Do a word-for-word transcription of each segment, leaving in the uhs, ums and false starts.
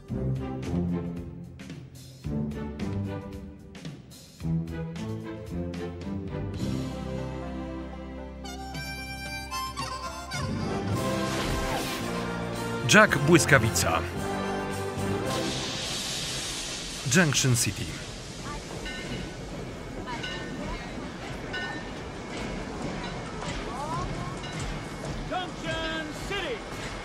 Jack Błyskawica. Junction City. Junction City.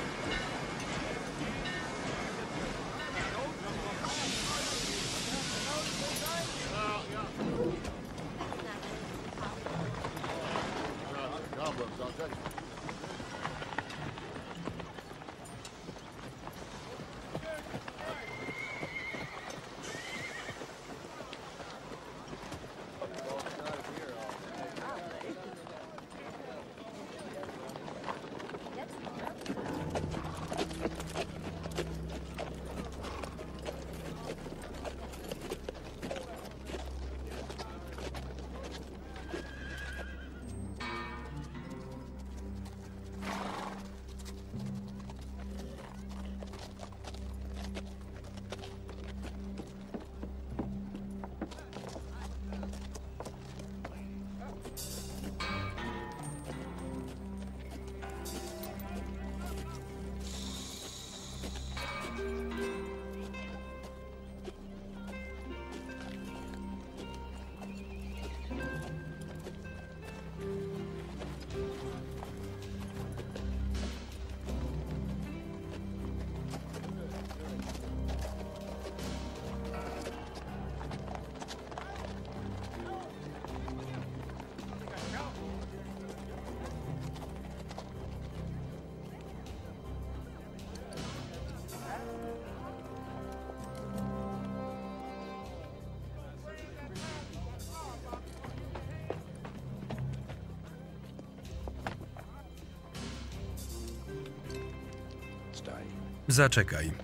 Zaczekaj.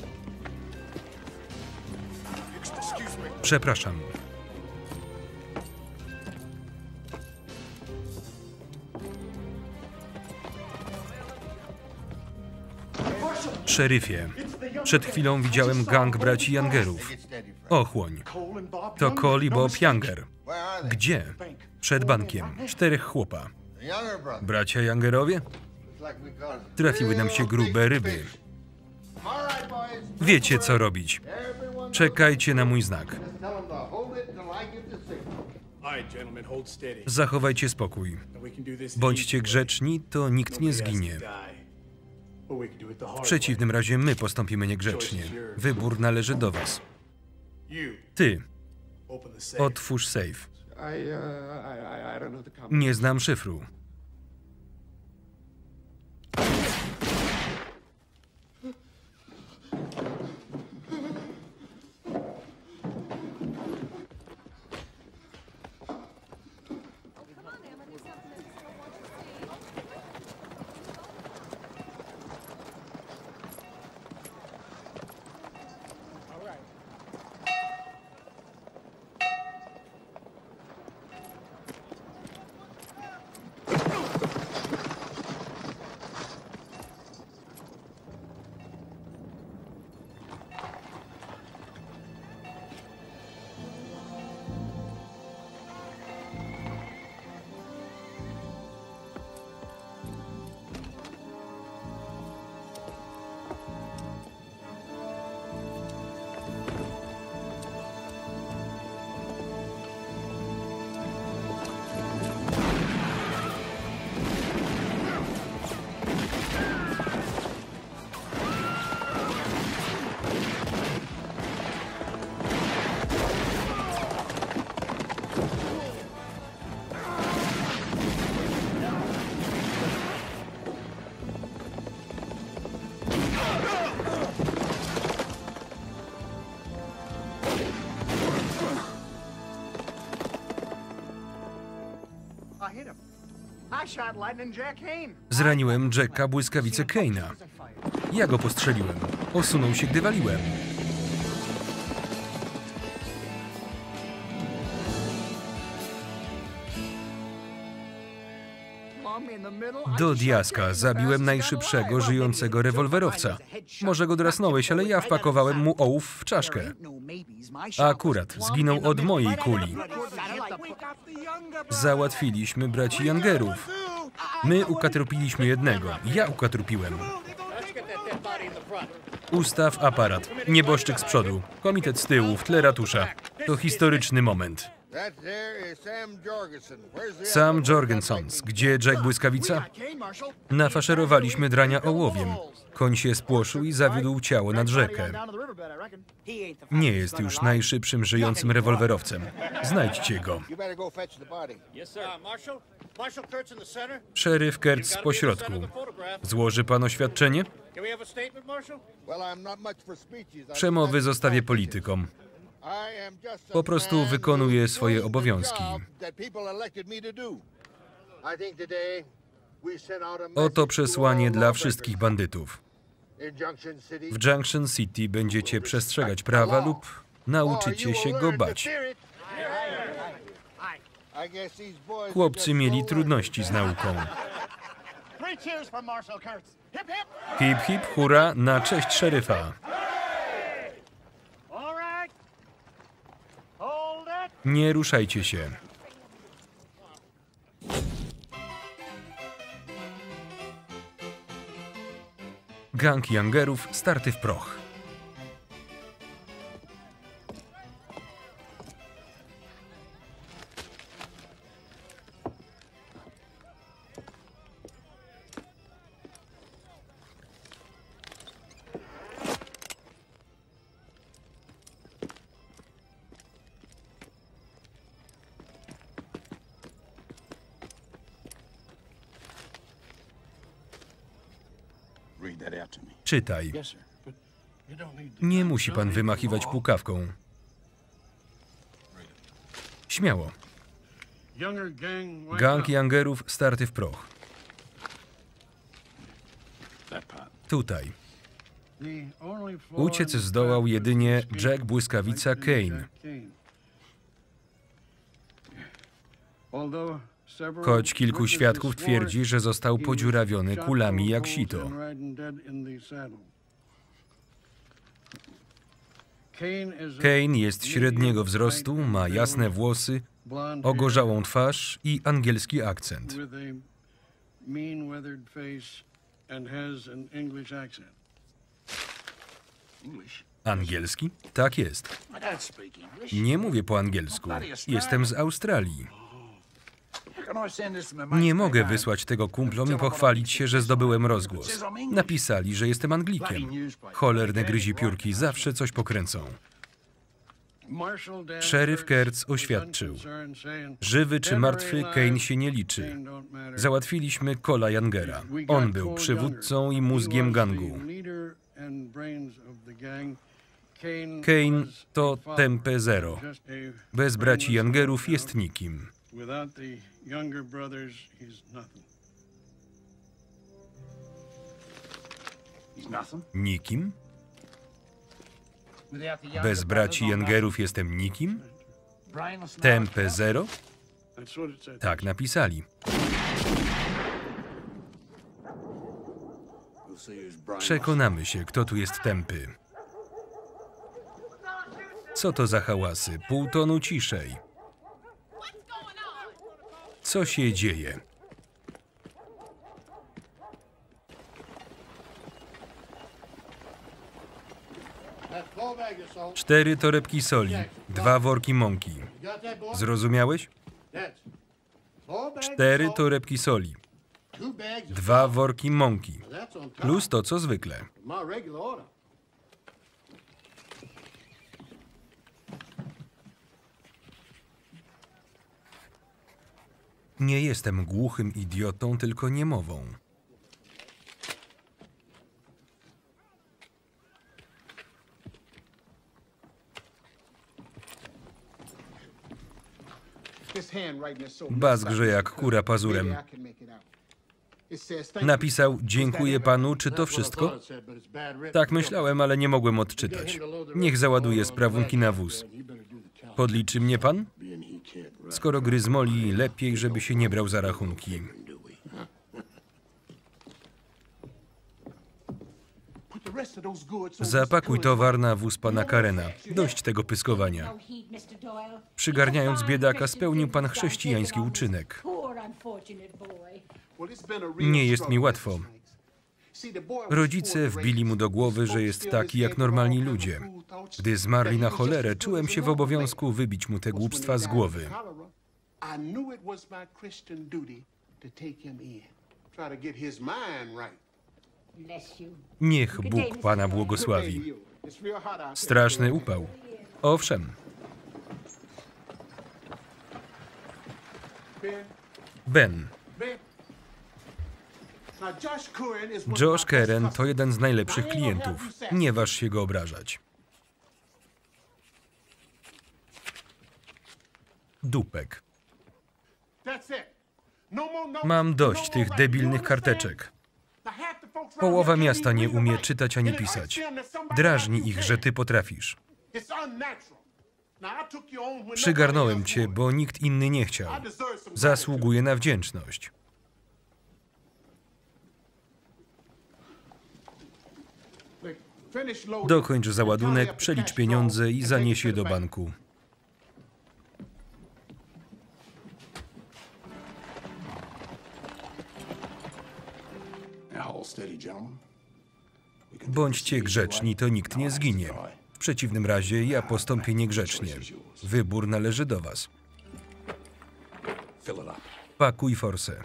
Przepraszam. Szeryfie, przed chwilą widziałem gang braci Youngerów. Ochłoń. To Cole i Bob Younger. Gdzie? Przed bankiem. Czterech chłopa. Bracia Youngerowie? Trafiły nam się grube ryby. Wiecie, co robić. Czekajcie na mój znak. Zachowajcie spokój. Bądźcie grzeczni, to nikt nie zginie. W przeciwnym razie my postąpimy niegrzecznie. Wybór należy do was. Ty. Otwórz safe. Nie znam szyfru. Zraniłem Jacka Błyskawicę Kane'a. Ja go postrzeliłem. Osunął się, gdy waliłem. Do diaska zabiłem najszybszego żyjącego rewolwerowca. Może go drasnąłeś, ale ja wpakowałem mu ołów w czaszkę. A akurat zginął od mojej kuli. Załatwiliśmy braci Youngerów. My ukatrupiliśmy jednego. Ja ukatrupiłem. Ustaw aparat. Nieboszczyk z przodu. Komitet z tyłu, w tle ratusza. To historyczny moment. Sam Jorgensons. Gdzie Jack Błyskawica? Nafaszerowaliśmy drania ołowiem. Koń się spłoszył i zawiódł ciało nad rzekę. Nie jest już najszybszym żyjącym rewolwerowcem. Znajdźcie go. Szeryf Kurtz z pośrodku. Złoży pan oświadczenie? Przemowy zostawię politykom. Po prostu wykonuję swoje obowiązki. Oto przesłanie dla wszystkich bandytów. W Junction City będziecie przestrzegać prawa lub nauczycie się go bać. Chłopcy mieli trudności z nauką. Hip, hip, hurra na cześć szeryfa. Nie ruszajcie się. Gang Youngerów starty w proch. Czytaj. Nie musi pan wymachiwać pukawką. Śmiało. Gang Youngerów starty w proch. Tutaj. Uciec zdołał jedynie Jack Błyskawica Kane. Choć kilku świadków twierdzi, że został podziurawiony kulami jak sito. Kane jest średniego wzrostu, ma jasne włosy, ogorzałą twarz i angielski akcent. Angielski? Tak jest. Nie mówię po angielsku. Jestem z Australii. Nie mogę wysłać tego kumplom i pochwalić się, że zdobyłem rozgłos. Napisali, że jestem Anglikiem. Cholerne gryzipiórki zawsze coś pokręcą. Szeryf Kurtz oświadczył. Żywy czy martwy, Kane się nie liczy. Załatwiliśmy Cola Youngera. On był przywódcą i mózgiem gangu. Kane to tempe zero. Bez braci Youngerów jest nikim. Nikim? Bez braci Youngerów jestem nikim? Tempe zero? Tak napisali. Przekonamy się, kto tu jest tępy. Co to za hałasy? Pół tonu ciszej. Co się dzieje? Cztery torebki soli, dwa worki mąki. Zrozumiałeś? Cztery torebki soli, dwa worki mąki, plus to, co zwykle. Nie jestem głuchym idiotą, tylko niemową. Bas grze jak kura pazurem. Napisał, dziękuję panu, czy to wszystko? Tak myślałem, ale nie mogłem odczytać. Niech załaduje sprawunki na wóz. Podliczy mnie pan? Skoro gry zmoli, lepiej, żeby się nie brał za rachunki. Zapakuj towar na wóz pana Karena. Dość tego pyskowania. Przygarniając biedaka, spełnił pan chrześcijański uczynek. Nie jest mi łatwo. Rodzice wbili mu do głowy, że jest taki jak normalni ludzie. Gdy zmarli na cholerę, czułem się w obowiązku wybić mu te głupstwa z głowy. Niech Bóg pana błogosławi. Straszny upał. Owszem. Ben. Josh Karen to jeden z najlepszych klientów. Nie waż się go obrażać. Dupek. Mam dość tych debilnych karteczek. Połowa miasta nie umie czytać ani pisać. Drażni ich, że ty potrafisz. Przygarnąłem cię, bo nikt inny nie chciał. Zasługuję na wdzięczność. Dokończ załadunek, przelicz pieniądze i zanieś je do banku. Bądźcie grzeczni, to nikt nie zginie. W przeciwnym razie ja postąpię niegrzecznie. Wybór należy do was. Pakuj forsę.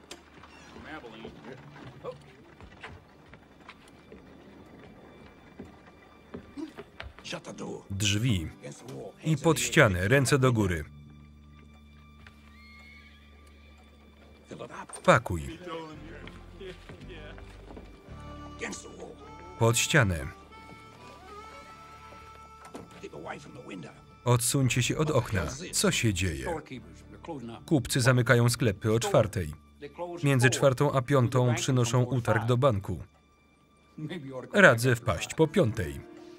Drzwi. I pod ścianę, ręce do góry. Pakuj. Pod ścianę. Odsuńcie się od okna. Co się dzieje? Kupcy zamykają sklepy o czwartej. Między czwartą a piątą przynoszą utarg do banku. Radzę wpaść po piątej.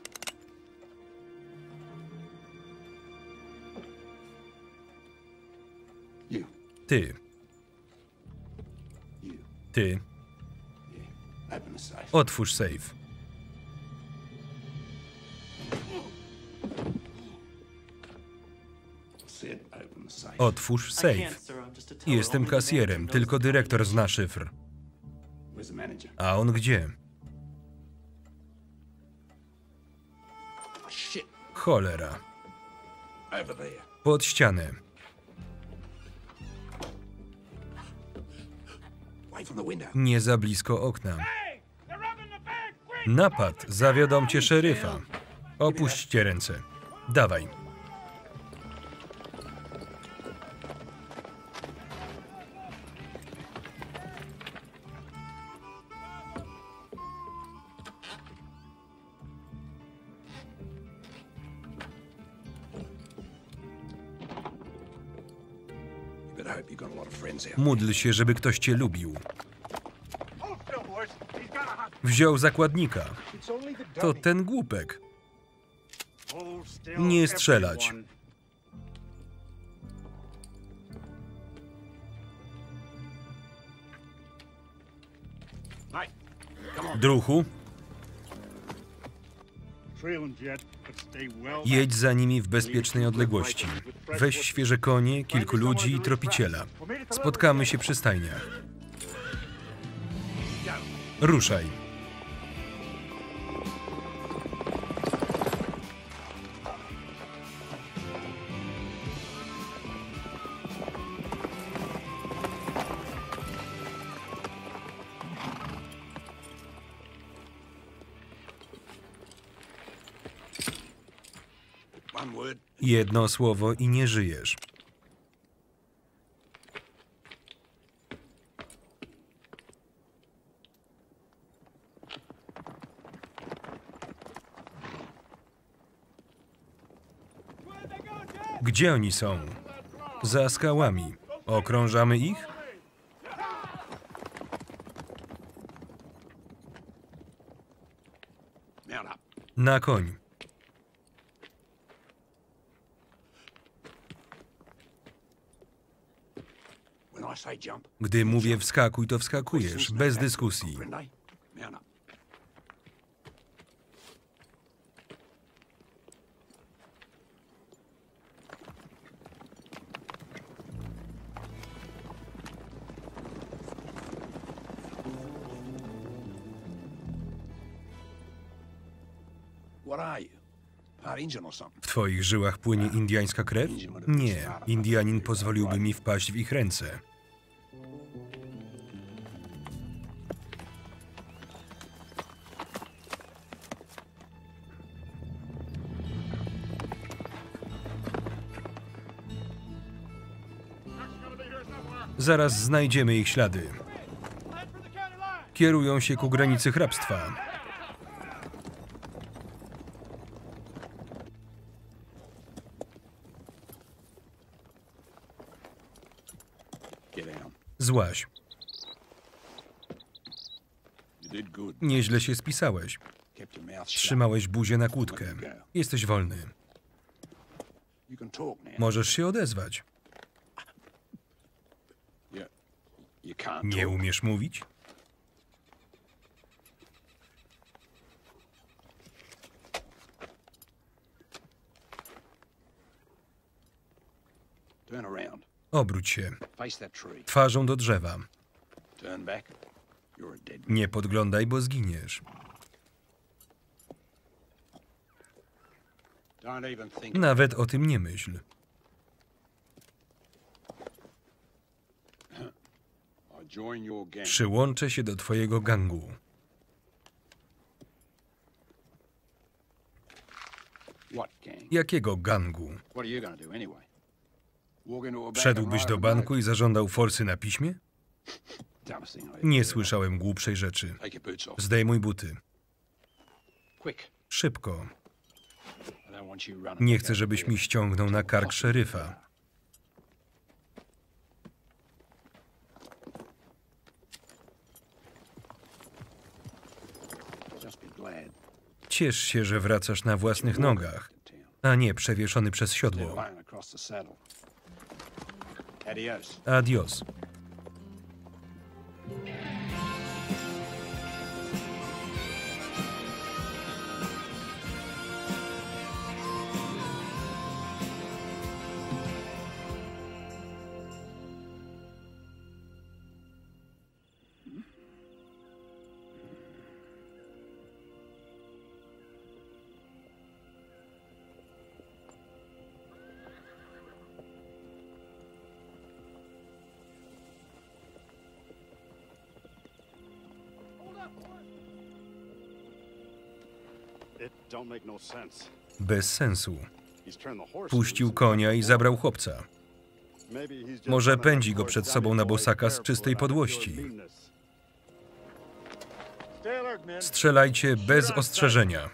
Ty. Ty. Otwórz sejf. Otwórz sejf. Jestem kasjerem, tylko dyrektor zna szyfr. A on gdzie? Cholera. Pod ścianę. Nie za blisko okna. Napad. Zawiodą cię szeryfa. Opuśćcie ręce. Dawaj. Módl się, żeby ktoś cię lubił. Wziął zakładnika. To ten głupek. Nie strzelać. Druhu. Jedź za nimi w bezpiecznej odległości. Weź świeże konie, kilku ludzi i tropiciela. Spotkamy się przy stajniach. Ruszaj. Jedno słowo i nie żyjesz. Gdzie oni są? Za skałami. Okrążamy ich? Na koń. Gdy mówię wskakuj, to wskakujesz, bez dyskusji. W twoich żyłach płynie indiańska krew? Nie, Indianin pozwoliłby mi wpaść w ich ręce. Zaraz znajdziemy ich ślady. Kierują się ku granicy hrabstwa. Złaź. Nieźle się spisałeś. Trzymałeś buzię na kłódkę. Jesteś wolny. Możesz się odezwać. Nie umiesz mówić? Obróć się. Twarzą do drzewa. Nie podglądaj, bo zginiesz. Nawet o tym nie myśl. Przyłączę się do twojego gangu. Jakiego gangu? Wszedłbyś do banku i zażądał forsy na piśmie? Nie słyszałem głupszej rzeczy. Zdejmuj buty. Szybko. Nie chcę, żebyś mi ściągnął na kark szeryfa. Ciesz się, że wracasz na własnych nogach, a nie przewieszony przez siodło. Adios. Bez sensu. Puścił konia i zabrał chłopca. Może pędzi go przed sobą na bosaka z czystej podłości. Strzelajcie bez ostrzeżenia.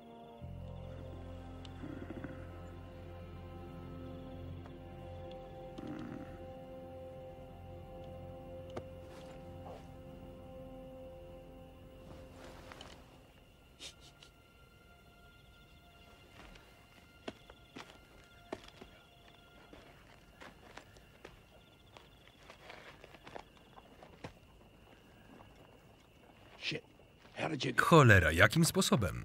Cholera, jakim sposobem?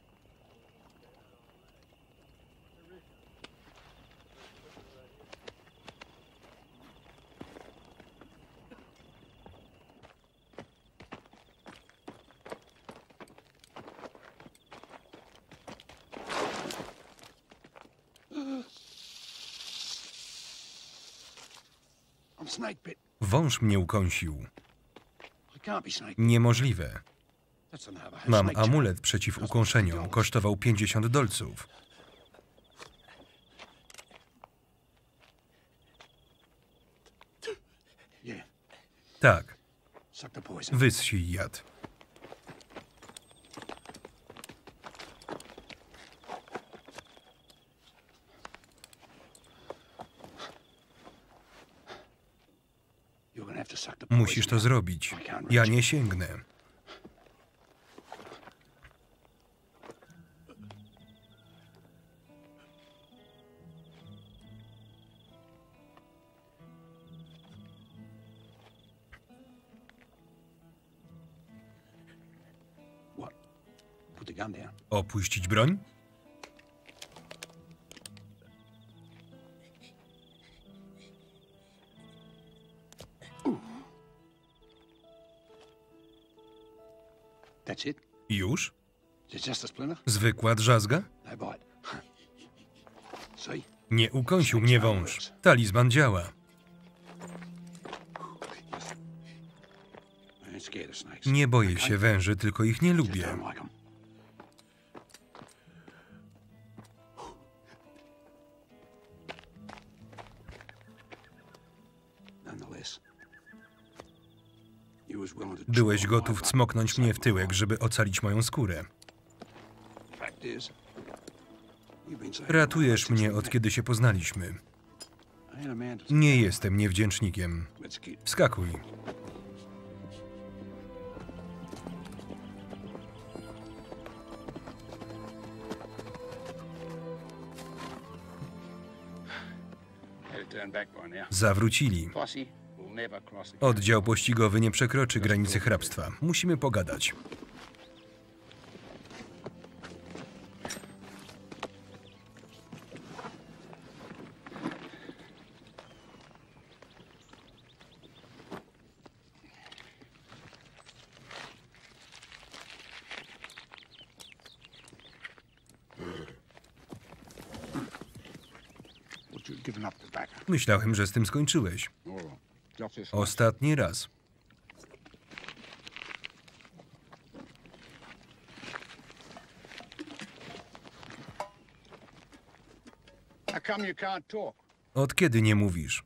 Wąż mnie ukąsił. Niemożliwe. Mam amulet przeciw ukąszeniom. Kosztował pięćdziesiąt dolców. Tak. Wyssij jad. Musisz to zrobić. Ja nie sięgnę. Opuścić broń? Już? Zwykła drzazga? Nie ukąsił mnie wąż. Talizman działa. Nie boję się węży, tylko ich nie lubię. Byłeś gotów cmoknąć mnie w tyłek, żeby ocalić moją skórę. Ratujesz mnie, od kiedy się poznaliśmy. Nie jestem niewdzięcznikiem. Wskakuj. Zawrócili. Oddział pościgowy nie przekroczy granicy hrabstwa. Musimy pogadać. Myślałem, że z tym skończyłeś. Ostatni raz. Od kiedy nie mówisz?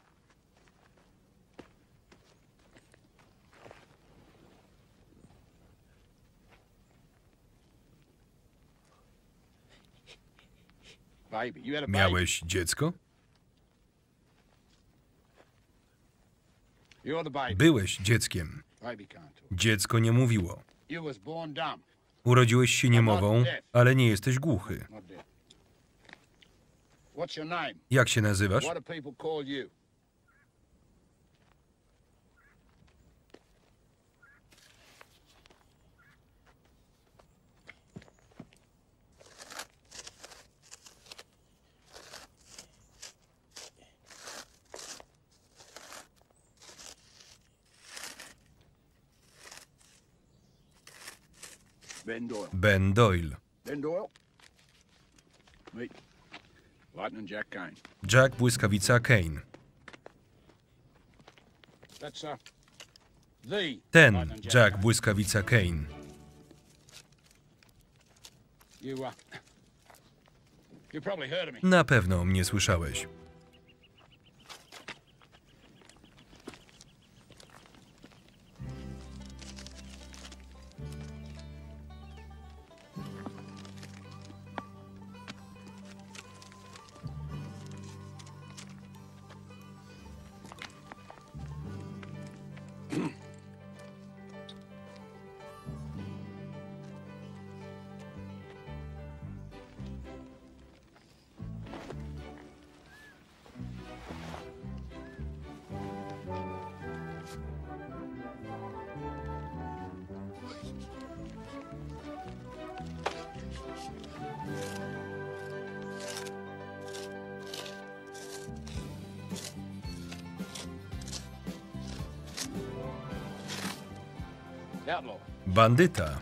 Miałeś dziecko? Byłeś dzieckiem. Dziecko nie mówiło. Urodziłeś się niemową, ale nie jesteś głuchy. Jak się nazywasz? Ben Doyle. Ben Doyle. Ben Doyle. Meet Lightning Jack Kane. Jack Błyskawica Kane. That's uh, the Ten Lightning Jack Kane. Błyskawica Kane. You uh, you probably heard of me. Na pewno o mnie słyszałeś. Outlaw. Bandyta.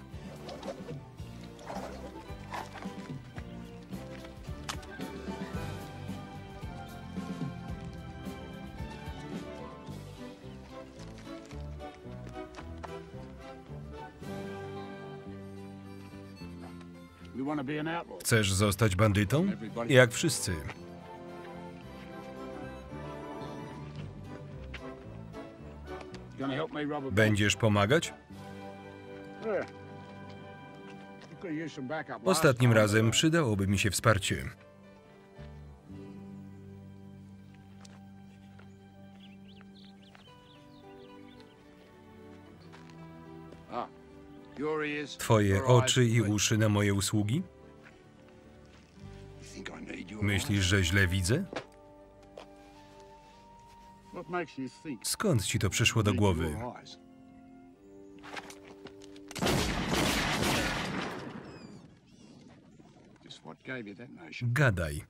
You want to be an outlaw? Chcesz zostać bandytą? Jak wszyscy. Gonna help me rob a bank? Będziesz pomagać? Yeah. You could use some backup last Ostatnim time. razem przydałoby mi się wsparcie. Ah, your ears, Twoje your eyes, oczy i but uszy na moje usługi? you think I need your Myślisz, że źle widzę? eyes? What makes you think Skąd ci to przyszło do I need głowy? your eyes? Just what gave you that notion? Gadaj.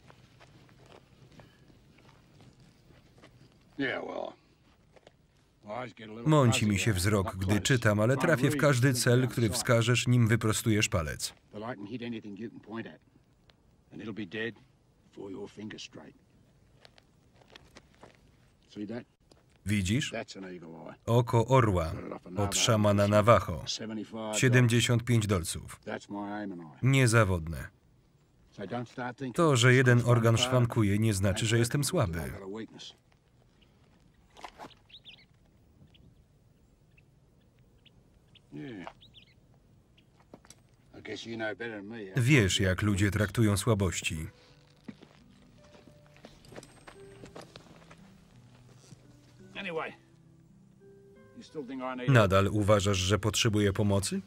Yeah, well, Mąci mi się wzrok, gdy czytam, ale trafię w każdy cel, który wskażesz, nim wyprostujesz palec. Widzisz? Oko orła od szamana Navajo. siedemdziesiąt pięć dolców. Niezawodne. To, że jeden organ szwankuje, nie znaczy, że jestem słaby. Wiesz, jak ludzie traktują słabości. Nadal uważasz, że potrzebuję pomocy?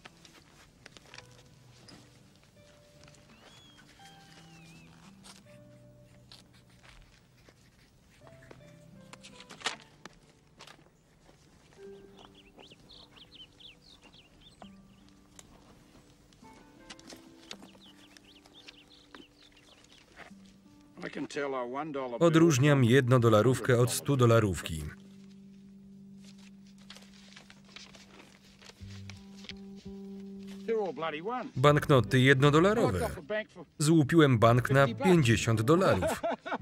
Odróżniam jednodolarówkę od studolarówki. Banknoty jednodolarowe. Złupiłem bank na pięćdziesiąt dolarów.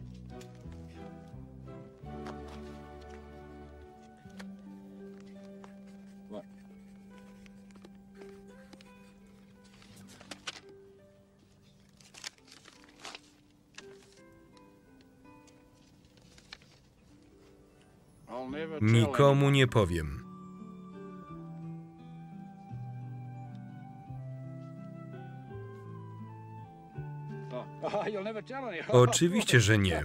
Nikomu nie powiem. Oczywiście, że nie.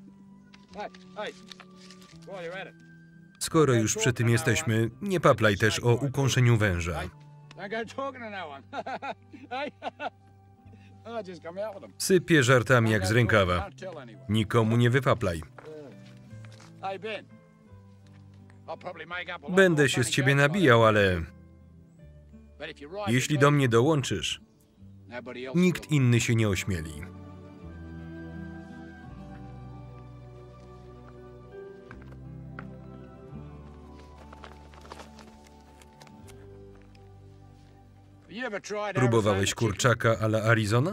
Skoro już przy tym jesteśmy, nie paplaj też o ukąszeniu węża. Sypie żartami jak z rękawa. Nikomu nie wypaplaj. Będę się z ciebie nabijał, ale jeśli do mnie dołączysz, nikt inny się nie ośmieli. Próbowałeś kurczaka a la Arizona?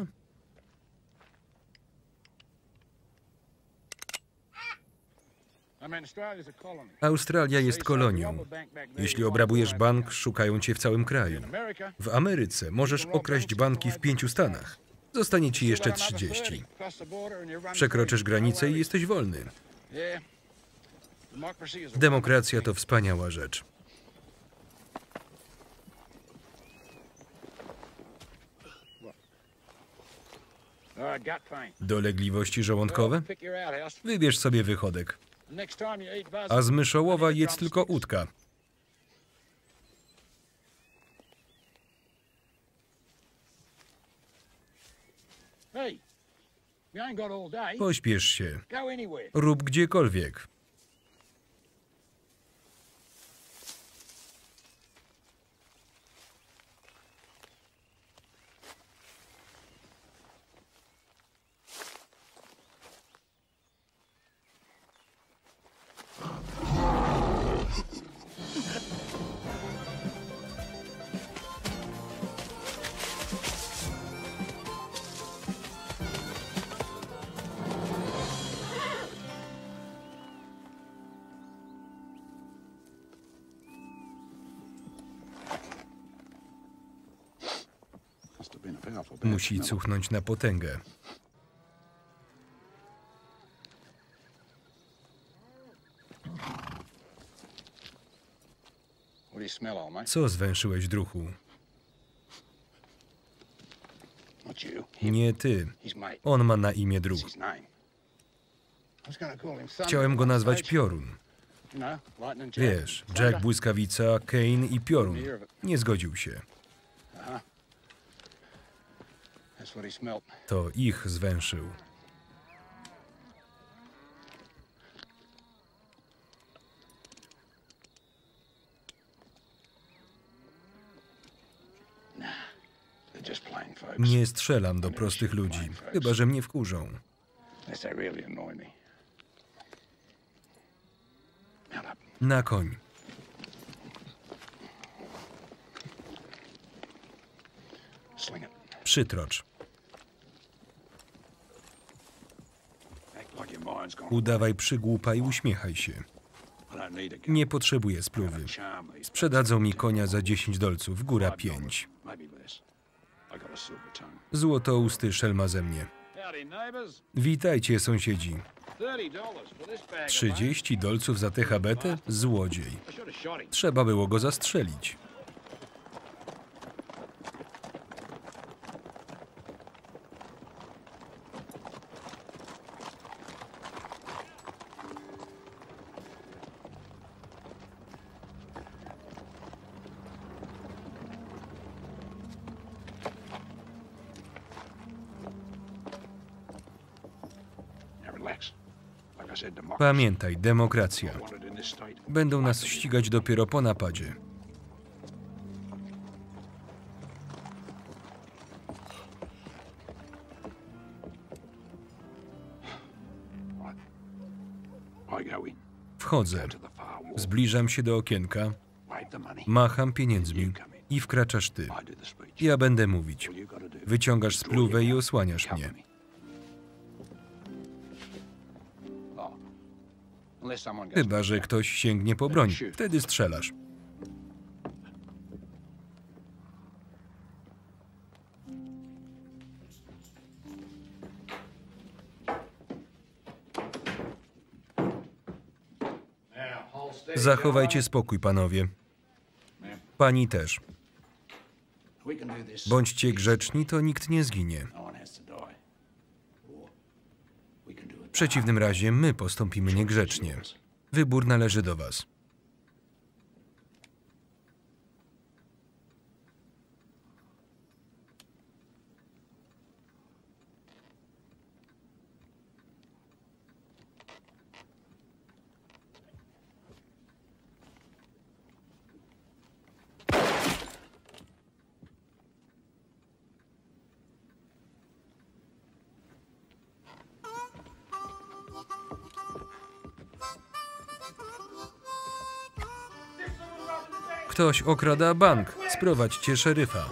Australia jest kolonią. Jeśli obrabujesz bank, szukają cię w całym kraju. W Ameryce możesz okraść banki w pięciu stanach. Zostanie ci jeszcze trzydzieści. Przekroczysz granicę i jesteś wolny. Demokracja to wspaniała rzecz. Dolegliwości żołądkowe? Wybierz sobie wychodek. A z myszołowa jedz tylko udka. Pośpiesz się. Rób gdziekolwiek. Musi cuchnąć na potęgę. Co zwęszyłeś, druhu? Nie ty. On ma na imię druh. Chciałem go nazwać Piorun. Wiesz, Jack Błyskawica, Kane i Piorun. Nie zgodził się. To ich zwęszył. Nie strzelam do prostych ludzi, chyba że mnie wkurzą. Na koń. Przytrocz. Act like your mind's gone. Udawaj przygłupa i uśmiechaj się. I don't need a gun. Nie potrzebuję spluwy. Charm these. Sprzedadzą mi konia za dziesięć dolców, góra pięć. Maybe less. I got a silver tongue. Złotousty szelma ze mnie. Howdy, neighbors. Witajcie, sąsiedzi. Thirty dollars for this bag. trzydzieści dolców za tę habetę? Złodziej. I should have shot him. Trzeba było go zastrzelić. Now relax. Like I said, democracy. Pamiętaj, demokracja. Wanted in this state. Będą nas ścigać dopiero po napadzie. I go in. Wchodzę. To the far wall. Zbliżam się do okienka, Wave the money. macham pieniędzmi i wkraczasz ty. I do the speech. Ja będę mówić. All you gotta do. Wyciągasz spluwę i osłaniasz mnie. Oh. Unless someone goes. Chyba że ktoś sięgnie po broń. Wtedy strzelasz. Now, hold steady. Zachowajcie spokój, panowie. Ma'am, Pani też. we can do this. Bądźcie grzeczni, to nikt nie zginie. No one has to die. Or we can do it. W przeciwnym razie my postąpimy niegrzecznie. Wybór należy do was. Ktoś okrada bank. Sprowadźcie szeryfa.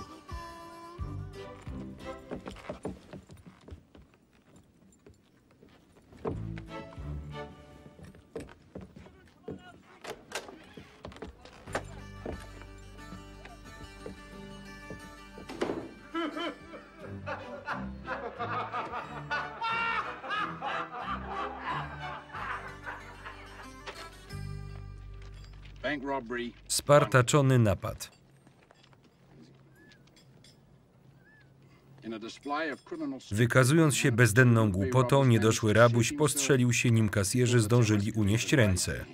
Bank robbery. Spartaczony napad. In a display of criminal. Wykazując się bezdenną głupotą, niedoszły rabuś postrzelił się, nim kasjerzy zdążyli unieść ręce.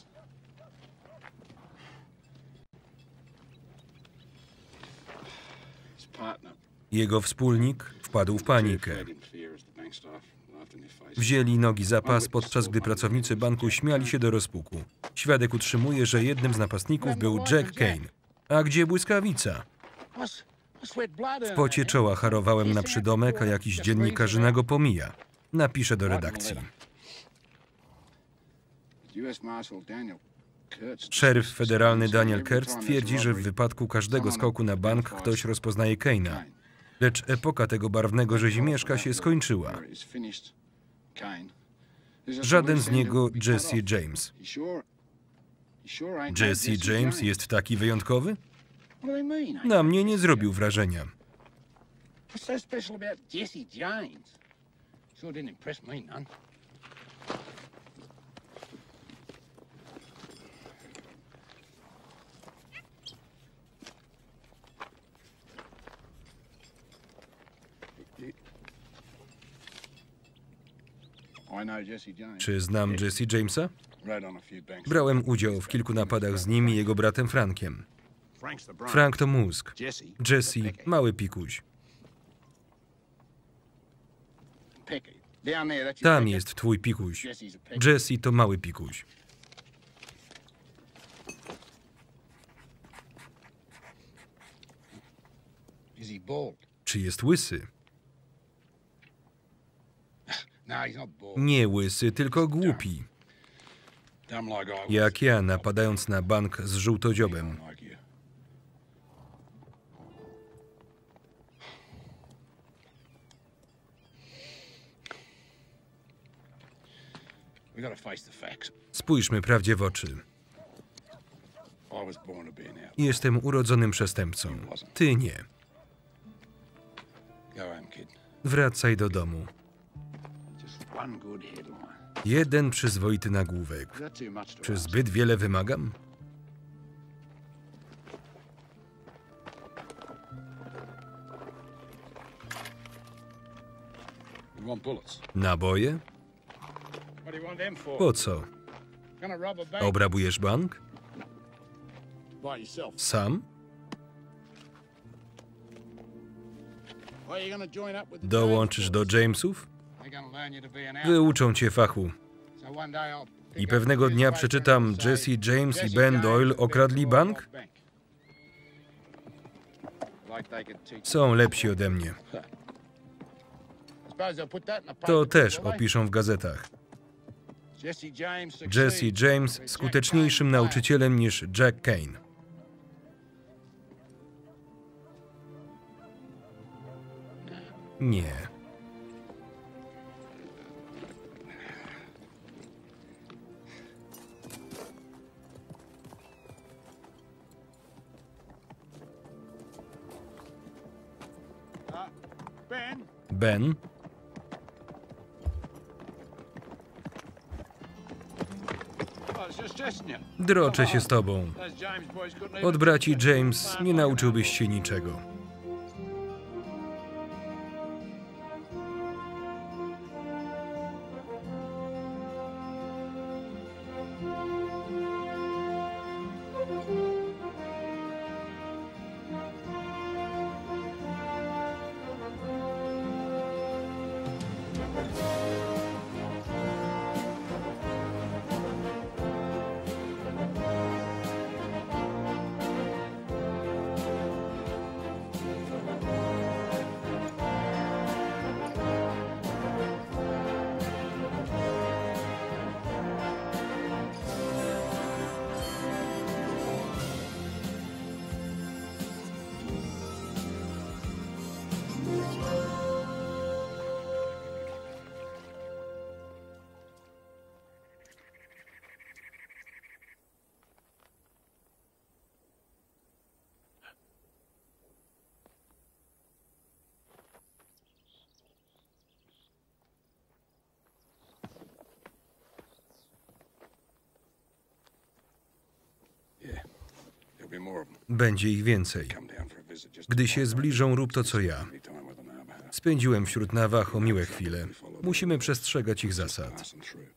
His partner. Jego wspólnik wpadł w panikę. fled in fear as the bank staff laughed in their faces. Wzięli nogi za pas, podczas gdy pracownicy banku śmiali się do rozpuku. Świadek utrzymuje, że jednym z napastników był Jack Kane. A gdzie błyskawica? W pocie czoła harowałem na przydomek, a jakiś dziennikarzyna go pomija. Napiszę do redakcji. U S Marshal Daniel Kurtz. Szeryf federalny Daniel Kurtz twierdzi, że w wypadku każdego skoku na bank ktoś rozpoznaje Kane'a. Lecz epoka tego barwnego rzezimieszka się skończyła. Żaden z niego Jesse James. Jesse James jest taki wyjątkowy? Na mnie nie zrobił wrażenia. What's so special about Jesse James? Sure didn't impress me none. I know Jesse James. Czy znam Jesse Jamesa? Rode on a few banks. Brałem udział w kilku napadach z nim i jego bratem Frankiem. Frank's the brain. Frank to mózg. Jesse. Jesse, mały pikuś. Pecky. Down there, that's your Tam pecker. jest twój pikuś. Jesse's a pecker. Jesse to mały pikuś. Is he bald? Czy jest łysy? No, he's not bald. Nie łysy, tylko głupi. Dumb like I was. Jak ja, napadając na bank z żółtodziobem. Like you. We gotta face the facts. Spójrzmy prawdzie w oczy. I was born to be an outlaw. Jestem urodzonym przestępcą. Ty nie. Go home, kid. Wracaj do domu. Just one good headline. Jeden przyzwoity nagłówek. Is that too much to Czy ask? zbyt wiele wymagam? You want bullets? Naboje? What do you want them for? Po co? Gonna rob a bank Obrabujesz bank? by yourself. Sam? Or you gonna join up with the Dołączysz do Jamesów? They're gonna learn you to be an outlaw. Wyuczą cię fachu. So one day I'll pick I up pewnego the dnia newspaper przeczytam, and say, Jesse James i Jesse Ben James Doyle and Ben okradli Doyle bank? robbed bank. Like they could teach. Są lepsi ode mnie. Suppose they'll put that in the To paper, też will they? opiszą w gazetach. Jesse James Jesse succeeds. James skuteczniejszym nauczycielem niż Jack Kane. Nie. Uh, Ben, Ben? I was just testing you. Droczę się z tobą. Those James boys couldn't even Od braci teach you James farm nie like nauczyłbyś an się niczego. Yeah, there'll be more of them. Będzie ich więcej. Come down for a visit just Gdy się zbliżą, rób to co ja. any time with the Navajo. Spędziłem wśród Navajo miłe chwile. Musimy przestrzegać ich zasad. Passing through.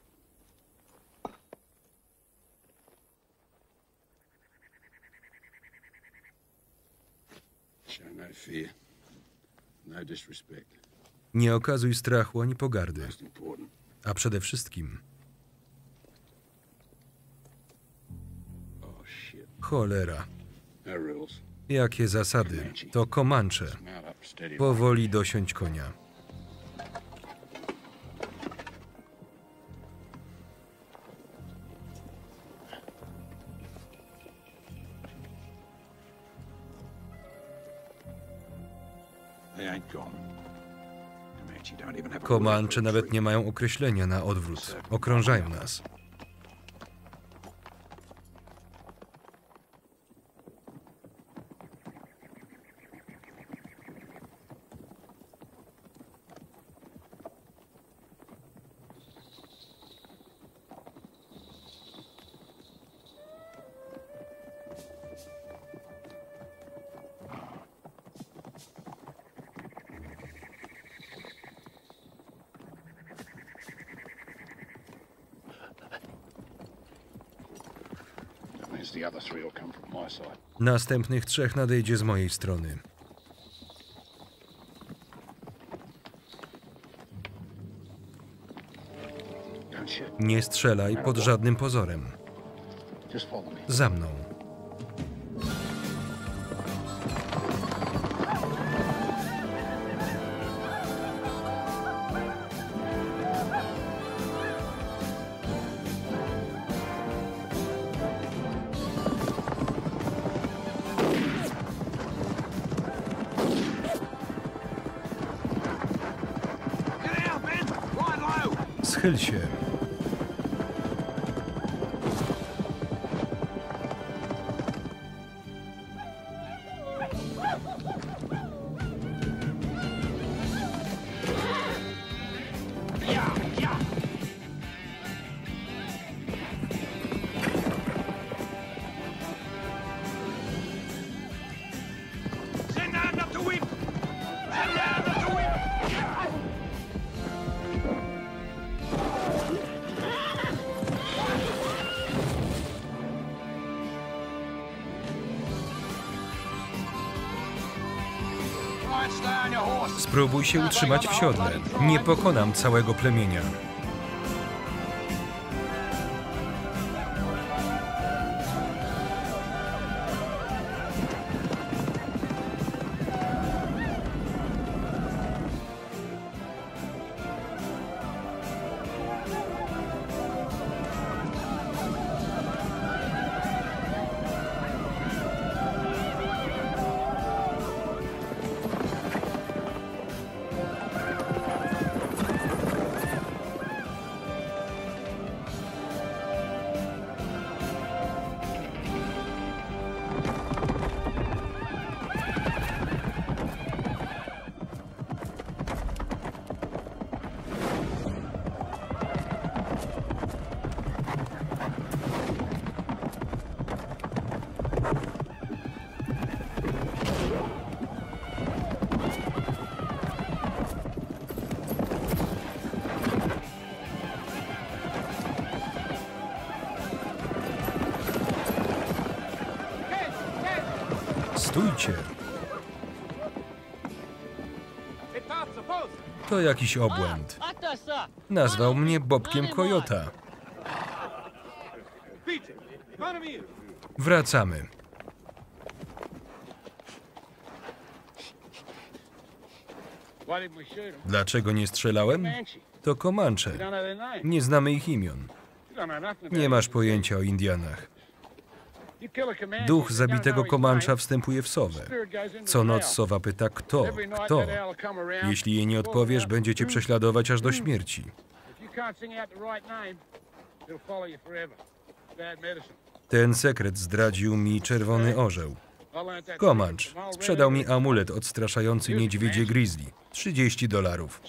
Show no fear, no disrespect. Nie okazuj strachu ani pogardy. Most important. A przede wszystkim, Oh shit. cholera. No rules. Jakie zasady? To Comanche. Mount up, steady. Powoli dosiądź konia. They ain't gone. Comanche don't even have a word Comanche for a nawet tree. nie mają określenia na odwrót. Okrążają nas. That means the other three will come from my side. Następnych trzech nadejdzie z mojej strony. Don't shoot. Nie strzelaj pod żadnym pozorem. Just follow me. Za mną. Schyl się. Spróbuj się utrzymać w siodle. Nie pokonam całego plemienia. Stójcie! To jakiś obłęd. Nazwał mnie Bobkiem Kojota. Wracamy. Dlaczego nie strzelałem? To Comanche. Nie znamy ich imion. Nie masz pojęcia o Indianach. Duch zabitego Comancha wstępuje w sowę. Co noc sowa pyta, kto, kto. Jeśli jej nie odpowiesz, będzie cię prześladować aż do śmierci. Ten sekret zdradził mi Czerwony Orzeł. Comanche sprzedał mi amulet odstraszający niedźwiedzie grizzly. trzydzieści dolarów.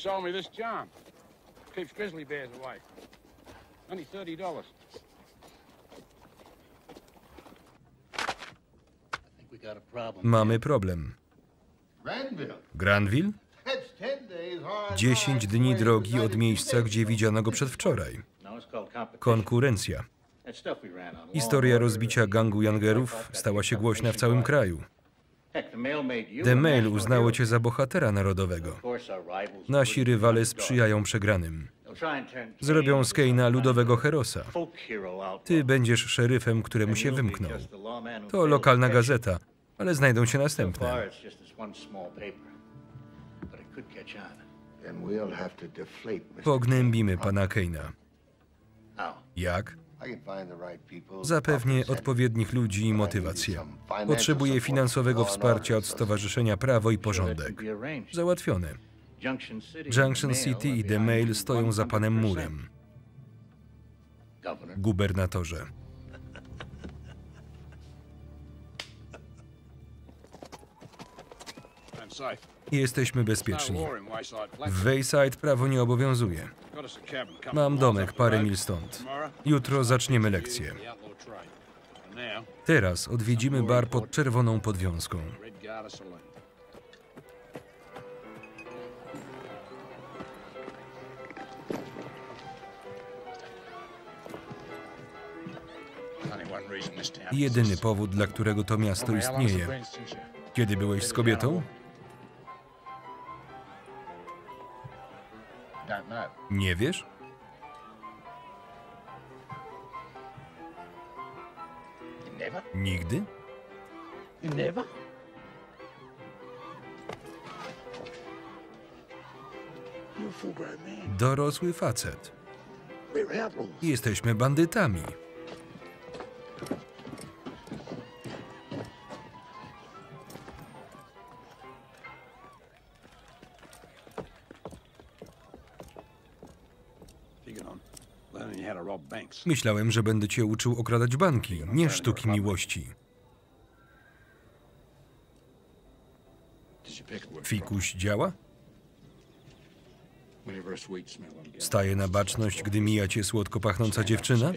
Mamy problem. Granville? Dziesięć dni drogi od miejsca, gdzie widziano go przedwczoraj. Konkurencja. Historia rozbicia gangu Youngerów stała się głośna w całym kraju. The Mail uznało cię za bohatera narodowego. Nasi rywale sprzyjają przegranym. Zrobią z Kane'a ludowego herosa. Ty będziesz szeryfem, któremu się wymknął. To lokalna gazeta, ale znajdą się następne. Pognębimy pana Kane'a. Jak? Zapewnię odpowiednich ludzi i motywację. Potrzebuję finansowego wsparcia od Stowarzyszenia Prawo i Porządek. Załatwione. Junction City i The Mail stoją za panem murem. Gubernatorze. Jesteśmy bezpieczni. W Wayside prawo nie obowiązuje. Mam domek parę mil stąd. Jutro zaczniemy lekcję. Teraz odwiedzimy bar pod czerwoną podwiązką. Jedyny powód, dla którego to miasto istnieje. Kiedy byłeś z kobietą? Nie wiesz? Nigdy? Dorosły facet. Jesteśmy bandytami. Myślałem, że będę cię uczył okradać banki, nie sztuki miłości. Fikuś działa? Staje na baczność, gdy mija cię słodko pachnąca dziewczyna?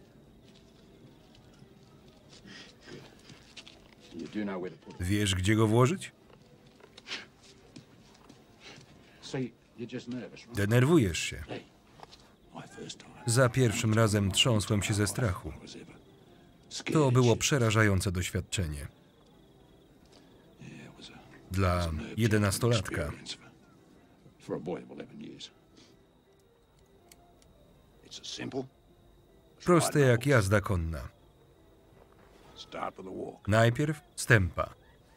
Wiesz, gdzie go włożyć? Denerwujesz się. Za pierwszym razem trząsłem się ze strachu. To było przerażające doświadczenie. dla jedenastolatka. For a boy of eleven years. It's a simple. Proste jak jazda konna. Start with a walk. Najpierw stępa,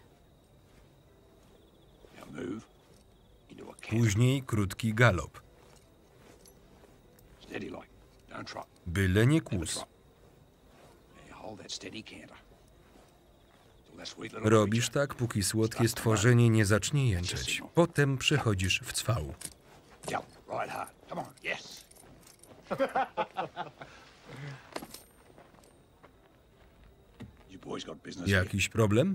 Now move into a canter. później krótki galop. Steady like. Don't trot. Byle nie Never kłus. trot. Now hold that steady canter. Till that sweet little Robisz creature tak, póki słodkie stworzenie nie zacznie jęczeć. Potem przechodzisz w cwał. Yell right hard. Come on. Yes. You boys got business here. Jakiś problem?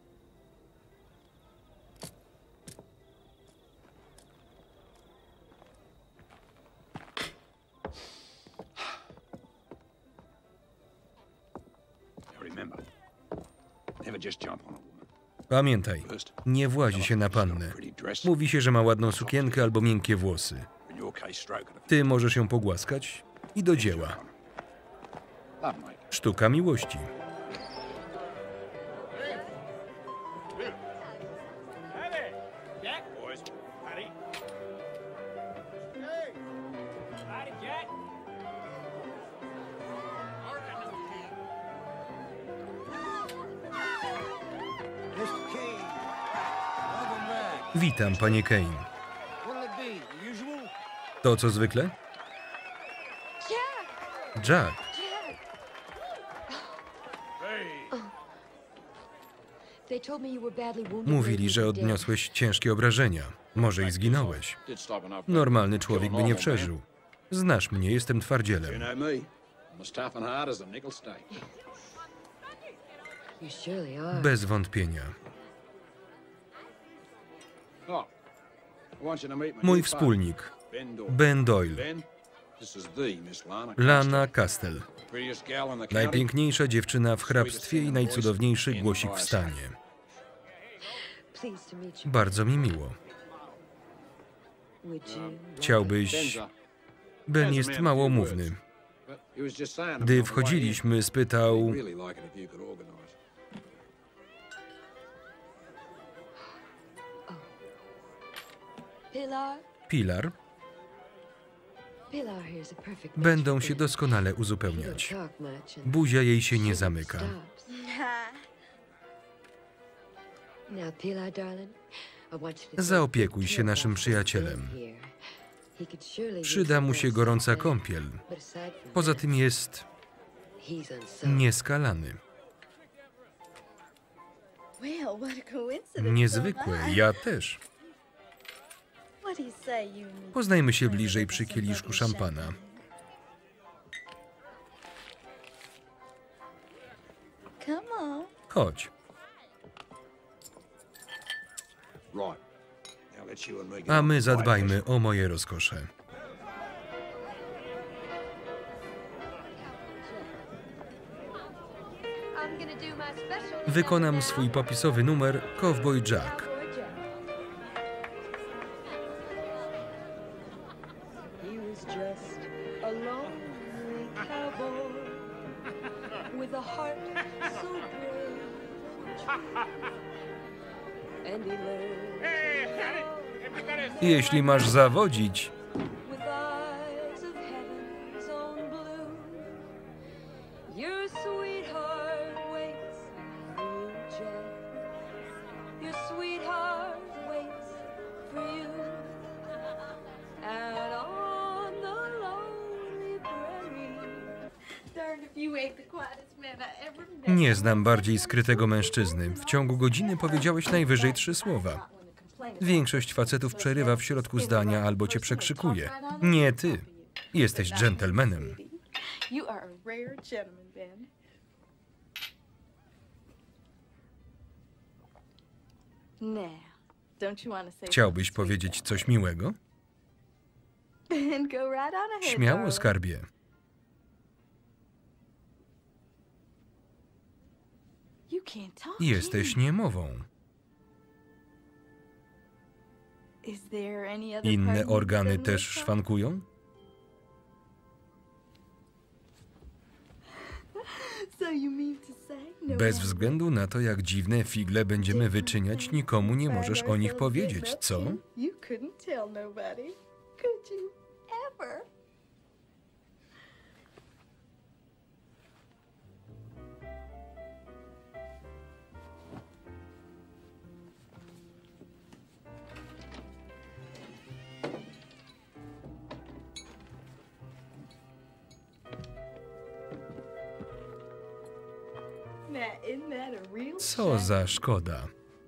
Now remember, never just jump on a woman. Pamiętaj, First, nie włazi się na pannę. Mówi się, że ma ładną sukienkę albo miękkie włosy. in your case, stroke it. Ty możesz ją pogłaskać i do dzieła. Love, mate. Sztuka miłości. Jack? Boys, Paddy. Hey! Paddy, Jack? mister Kane, welcome back. Witam, panie Kane. What'll it be? The usual? To co zwykle? Jack! Jack. Jack! They told me you were badly wounded. Mówili, że odniosłeś ciężkie obrażenia. Może i zginąłeś. Did stop enough. Normalny człowiek by nie przeżył. Znasz mnie, jestem You twardzielem. know me. I'm as tough and hard as a nickel stake. You surely are. Bez wątpienia. Oh, I want you to meet my Mój new wspólnik, partner, Ben Doyle. Ben Doyle. Ben, this is the Miss Lana. Lana Castell. Prettiest gal in the county. Najpiękniejsza dziewczyna w hrabstwie i najcudowniejszy głosik w stanie. Pleased to meet you. Bardzo mi miło. Would you? Chciałbyś... Ben's a- Ben jest małomówny. but he was just saying to me Gdy on the way wchodziliśmy, in, spytał... he'd really like it if you could organise. Pilar? Pilar, Pilar here is a perfect będą match się for doskonale you. You uzupełniać. don't talk much and Buzia jej się nie she zamyka. stops. Now, Pilar, darling, I want you to Zaopiekuj take się good naszym care of przyjacielem. Ben here. He could surely use Przyda mu some się gorąca rest, kąpiel. but aside from Poza that, tym jest he's unsolved. nieskalany. Well, what a coincidence. Niezwykły, ja też. What do you say, you and me? Poznajmy się bliżej przy kieliszku szampana. Come on. Chodź, Right. Now let you and me get a on my with the zadbajmy o moje rozkosze. I'm gonna do my special Wykonam now. swój popisowy numer Cowboy Jack. He was just a lonely cowboy with a heart so brave and he lived Hey, Paddy! Have you got his... Jeśli masz zawodzić, with eyes of heaven's own blue. Your sweetheart waits for you, Jack. Your sweetheart waits for you. And on the lonely prairie. Darn if you ain't the quietest man I ever met. nie znam bardziej skrytego mężczyzny. W ciągu godziny powiedziałeś najwyżej trzy słowa. Większość facetów przerywa w środku zdania albo cię przekrzykuje. Nie ty. Jesteś dżentelmenem. You are a rare gentleman, Ben. Now, don't you want to say Chciałbyś something sweet, powiedzieć coś miłego? Ben, go right on ahead, Śmiało, darling. skarbie. You can't talk, Jesteś can you? niemową. Is there any other Inne part of me organy that też doesn't look szwankują? So you mean to say Bez względu na to, jak dziwne figle będziemy wyczyniać, nikomu nie możesz o nich powiedzieć, co? You couldn't tell nobody, could you ever? Now, isn't that a real Co shame? za szkoda.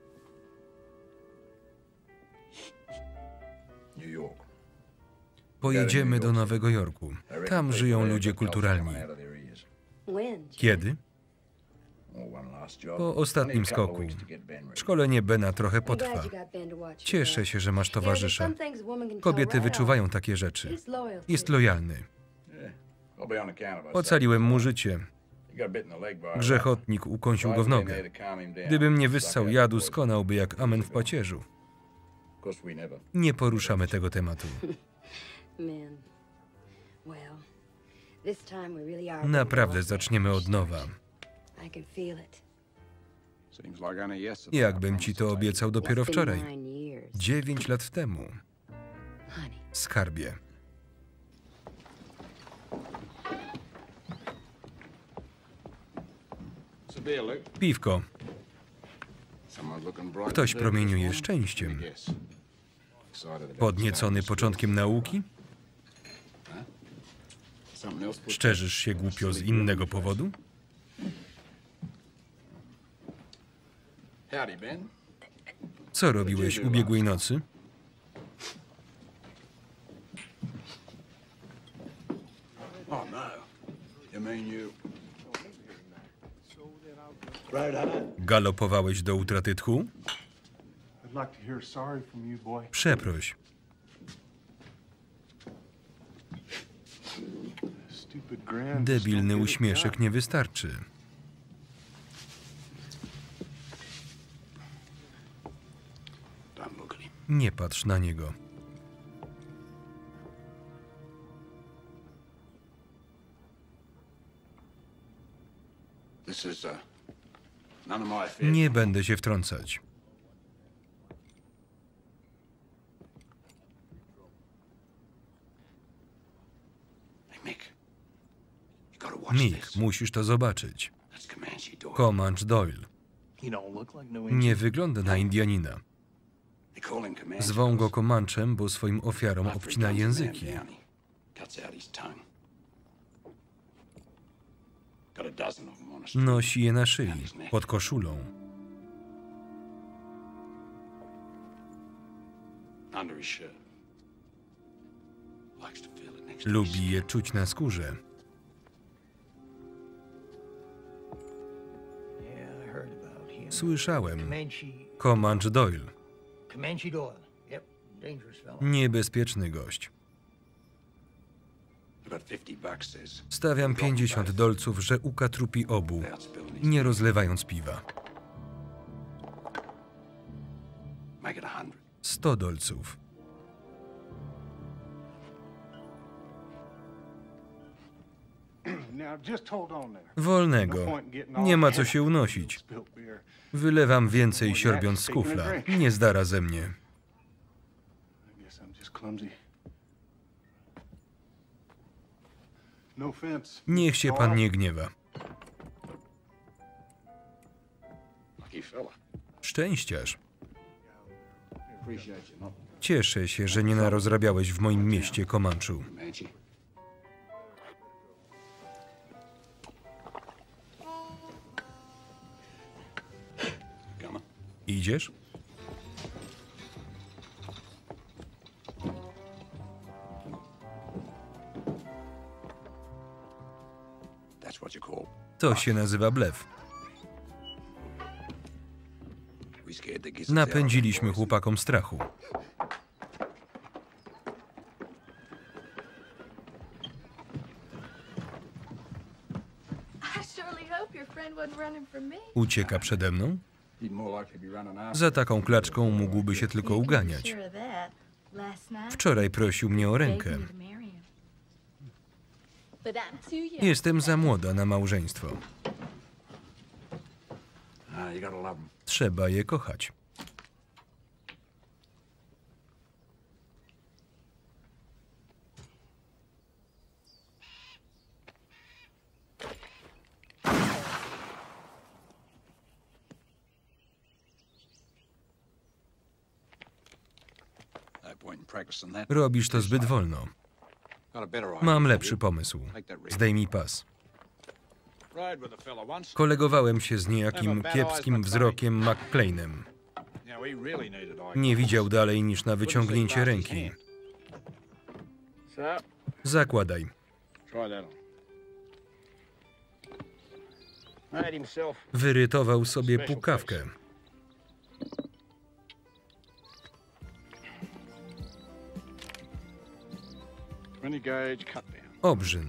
New York. Pojedziemy do Nowego Jorku. Tam żyją ludzie kulturalni. When? Kiedy? Po ostatnim skoku. Szkolenie Bena trochę I'm glad potrwa. you got Ben to watch you Cieszę back. się, że masz You know, there's towarzysza. some things a woman can tell Kobiety right wyczuwają off. takie rzeczy. He's loyal to Jest you. lojalny. Ocaliłem mu życie. Grzechotnik ukąsił go w nogę. Gdybym nie wyssał jadu, skonałby jak amen w pacierzu. Nie poruszamy tego tematu. Men. Well, this time we really are. Naprawdę zaczniemy od nowa. I can feel it. Seems like only yesterday. Jakbym ci to obiecał dopiero It's been wczoraj. nine years. Dziewięć lat temu. Honey. Skarbie. It's a beer, Luke. Piwko. Someone's looking bright Ktoś today. promieniuje szczęściem. Yes. Excited about Podniecony starting początkiem nauki? something else. Put Szczerzysz się głupio z innego powodu? Howdy, Ben. Co robiłeś ubiegłej nocy? Oh no. You mean you? Galopowałeś do utraty tchu? I'd like to hear sorry from you, boy. Przeproś. Stupid grin. Debilny uśmieszek nie wystarczy. Don't look at him. Nie patrz na niego. This is uh, none of my affair. Nie będę się wtrącać. Hey, Mick. You gotta watch Mick, this. musisz to zobaczyć. That's Comanche Doyle. Comanche Doyle. You don't look like no Nie wygląda na Indianina. They call him Comanche. Zwą go Comanchem, bo swoim ofiarom After he obcina guns a man języki. down, he cuts out his tongue. Got a dozen of them on a string. Nosi je na szyi, pod koszulą. Under his shirt. Likes to feel it next to his Lubi je czuć na skórze. Yeah, I heard about him. Słyszałem. Comanche, Comanche Doyle. Comanche Doyle. Yep, dangerous fellow. Niebezpieczny gość. About fifty bucks says. Stawiam pięćdziesiąt dolców, że ukatrupi obu, Without spilling his nie rozlewając piwa. Make it a hundred. Sto dolców. Now just hold on there. Wolnego. Nie ma co się unosić. Spilt beer. Wylewam więcej, siorbiąc z kufla. Nie zdara ze mnie. I guess I'm just clumsy. No offense. Niech się pan nie gniewa. Lucky fella. Szczęściarz. Appreciate you not Cieszę się, że nie narozrabiałeś w moim mieście, Comanchu. Comanche. Come on. Idziesz? That's what you call. To się nazywa blef. We scared the gizzards out of them Napędziliśmy boys. chłopakom strachu. I surely hope your friend wasn't running from me. Ucieka przede mną? He'd more likely be running after. Za taką klaczką mógłby się tylko uganiać. Sure of that. Last night, Wczoraj prosił mnie o rękę. begged me to marry him. But I'm too young. Jestem za młoda na małżeństwo. you gotta love them. Trzeba je kochać. No point in practicing that. Robisz to zbyt wolno. Got a better idea. Mam lepszy pomysł. Zdejmij pas. Rode with a fella once. Kolegowałem się z niejakim kiepskim wzrokiem McClainem. Now he really needed eye. Nie widział dalej niż na wyciągnięcie ręki. So, Zakładaj. try that on. Made himself Wyrytował sobie pukawkę. twenty gauge cut down. Obrzyn.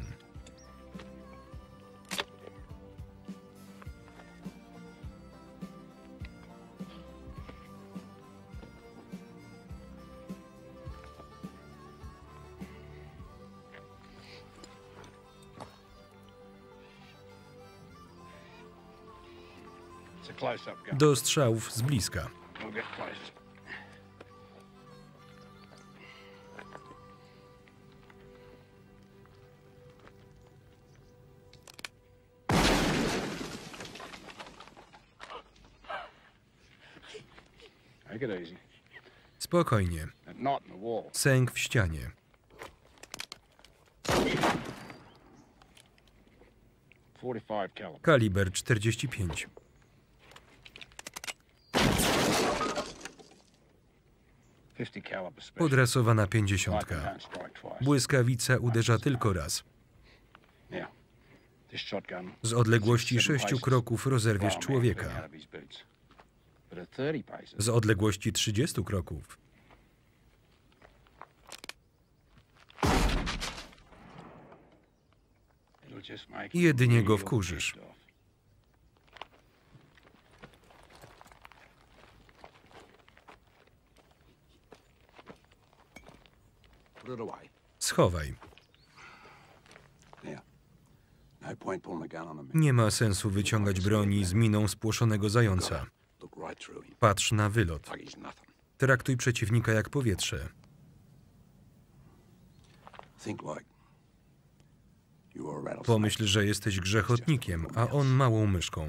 It's a close-up gun. Do strzałów z bliska. We'll get close. Take it easy. Spokojnie. That knot in the wall. Sęk w ścianie. forty-five caliber. Kaliber czterdzieści pięć. fifty caliber special. Podrasowana Lightning pięćdziesiątka. don't strike twice. Błyskawica uderza tylko raz. Now, this shotgun. Z odległości Seven sześciu paces. kroków rozerwiesz Fire man clean człowieka. out of his boots. But at thirty paces, Z odległości trzydziestu kroków it'll just make him jedynie go real wkurzysz. pissed off. Put it away. Schowaj. Now, no point pulling the gun on him. Nie ma sensu wyciągać broni z miną spłoszonego zająca. Look right through him. Patrz na wylot. Like he's nothing. Traktuj przeciwnika jak powietrze. Think like you were a rattlesnake. Pomyśl, że jesteś grzechotnikiem, a on małą myszką.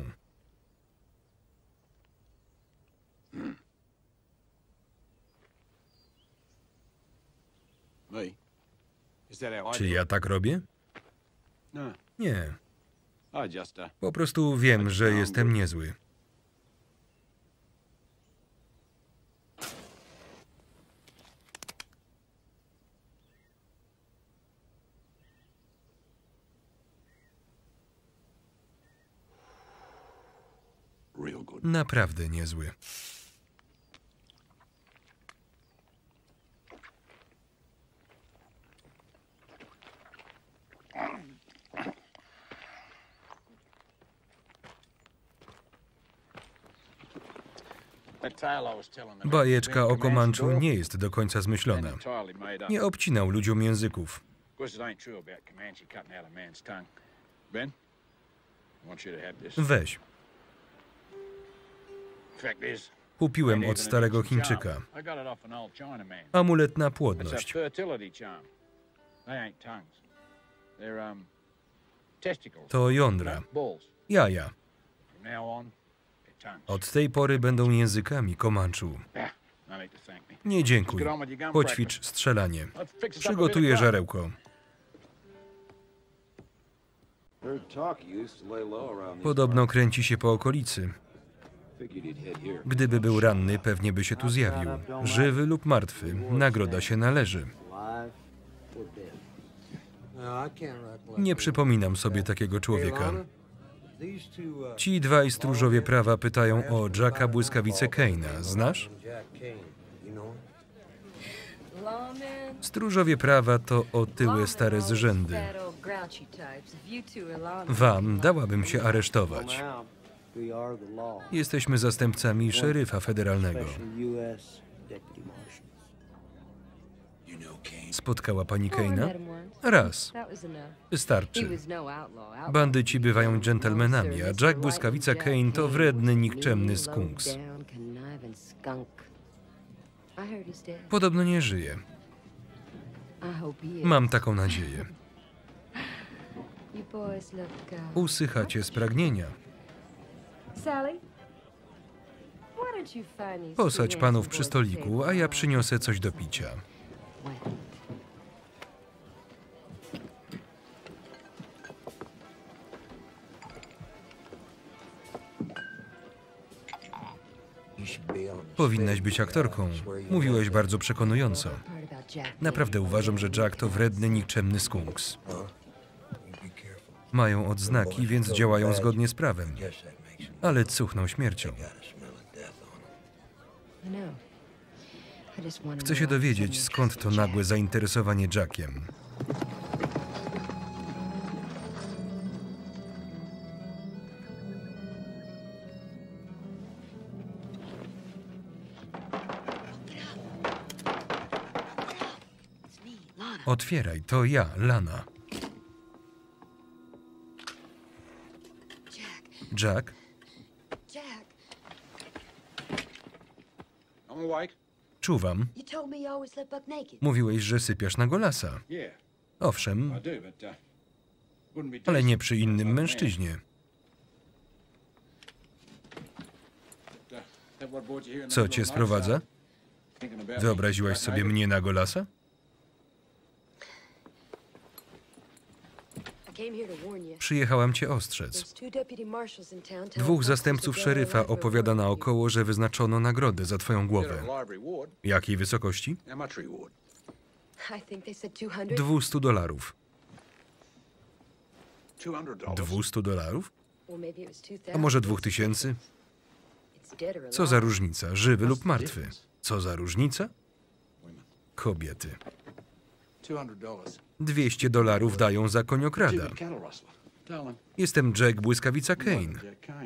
Me? Is that how I Czy do ja it? tak robię? No, Nie. I just uh, Po prostu wiem, że jestem niezły. real good. Naprawdę niezły. That tale I was telling about Bajeczka o Ben Comanchu Comanche nie jest do końca zmyślona. ain't entirely made up. Nie obcinał ludziom języków. Of course, it ain't true about Comanche cutting out a man's tongue. Ben, I want you to have this. Weź. Fact is, Kupiłem ain't od even an starego Egyptian Chińczyka. charm. I got it off an old Chinaman. Amulet na It's a płodność. fertility charm. They ain't tongues. They're um testicles. To jądra. not balls. Jaja. From now on, they're tongues. Od tej pory będą językami Comanchu. Ah, no need to thank me. Nie dziękuj. Get on with your gun Poćwicz strzelanie. practice. Let's fix us up a bit of Przygotuję grub. żarełko. Podobno kręci się po okolicy. Gdyby był ranny, pewnie by się tu zjawił. Żywy lub martwy, nagroda się należy. Nie przypominam sobie takiego człowieka. Ci dwaj stróżowie prawa pytają o Jacka Błyskawicę Kane'a. Znasz? Stróżowie prawa to otyłe stare zrzędy. Wam dałabym się aresztować. Jesteśmy zastępcami szeryfa federalnego. Spotkała pani Kane'a? Raz. Wystarczy. Bandyci bywają dżentelmenami, a Jack Błyskawica Kane to wredny, nikczemny skunks. Podobno nie żyje. Mam taką nadzieję. Usychacie z pragnienia. Posadź panów przy stoliku, a ja przyniosę coś do picia. Powinnaś być aktorką. Mówiłeś bardzo przekonująco. Naprawdę uważam, że Jack to wredny, nikczemny skunks. Mają odznaki, więc działają zgodnie z prawem. Ale cuchną śmiercią. Chcę się dowiedzieć, skąd to nagłe zainteresowanie Jackiem. Otwieraj, to ja, Lana. Jack? Czuwam. Mówiłeś, że sypiasz na golasa. Owszem, ale nie przy innym mężczyźnie. Co cię sprowadza? Wyobraziłaś sobie mnie na golasa? Przyjechałam cię ostrzec. Dwóch zastępców szeryfa opowiada naokoło, że wyznaczono nagrodę za twoją głowę. Jakiej wysokości? Dwustu dolarów. Dwustu dolarów? A może dwóch tysięcy? Co za różnica, żywy lub martwy? Co za różnica? Kobiety. Dwieście dolarów dają za koniokrada. Jestem Jack Błyskawica Kane.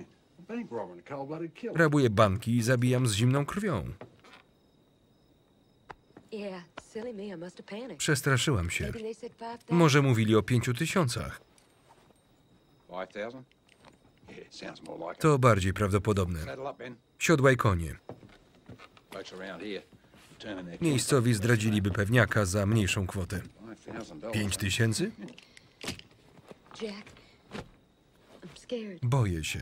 Rabuję banki i zabijam z zimną krwią. Przestraszyłam się. Może mówili o pięciu tysiącach. To bardziej prawdopodobne. Siodłaj konie. Miejscowi zdradziliby pewniaka za mniejszą kwotę. Pięć tysięcy? Boję się.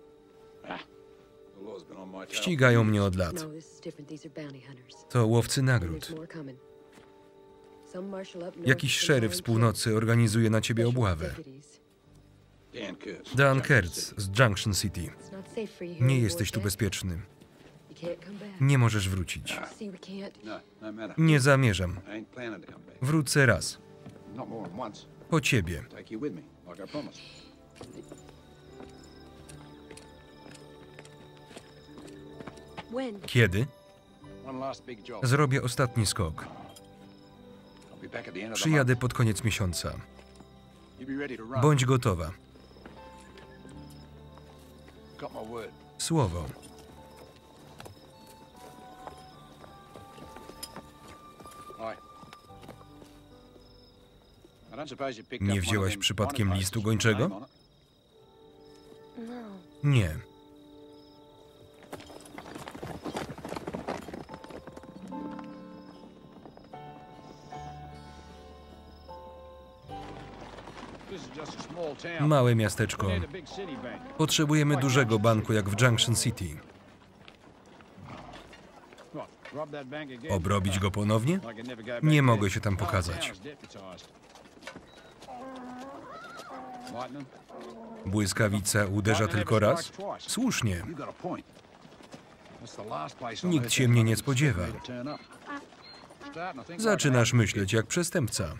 Ścigają mnie od lat. To łowcy nagród. Jakiś szeryf z północy organizuje na ciebie obławę. Dan Kurtz z Junction City. Nie jesteś tu bezpieczny. Nie możesz wrócić. Nie zamierzam. Wrócę raz. Po ciebie. Kiedy? Zrobię ostatni skok. Przyjadę pod koniec miesiąca. Bądź gotowa. Słowo. Nie wzięłaś przypadkiem listu gończego? Nie. Małe miasteczko. Potrzebujemy dużego banku jak w Junction City. Obrobić go ponownie? Nie mogę się tam pokazać. Błyskawica uderza tylko raz? Słusznie. Nikt się mnie nie spodziewa. Zaczynasz myśleć jak przestępca.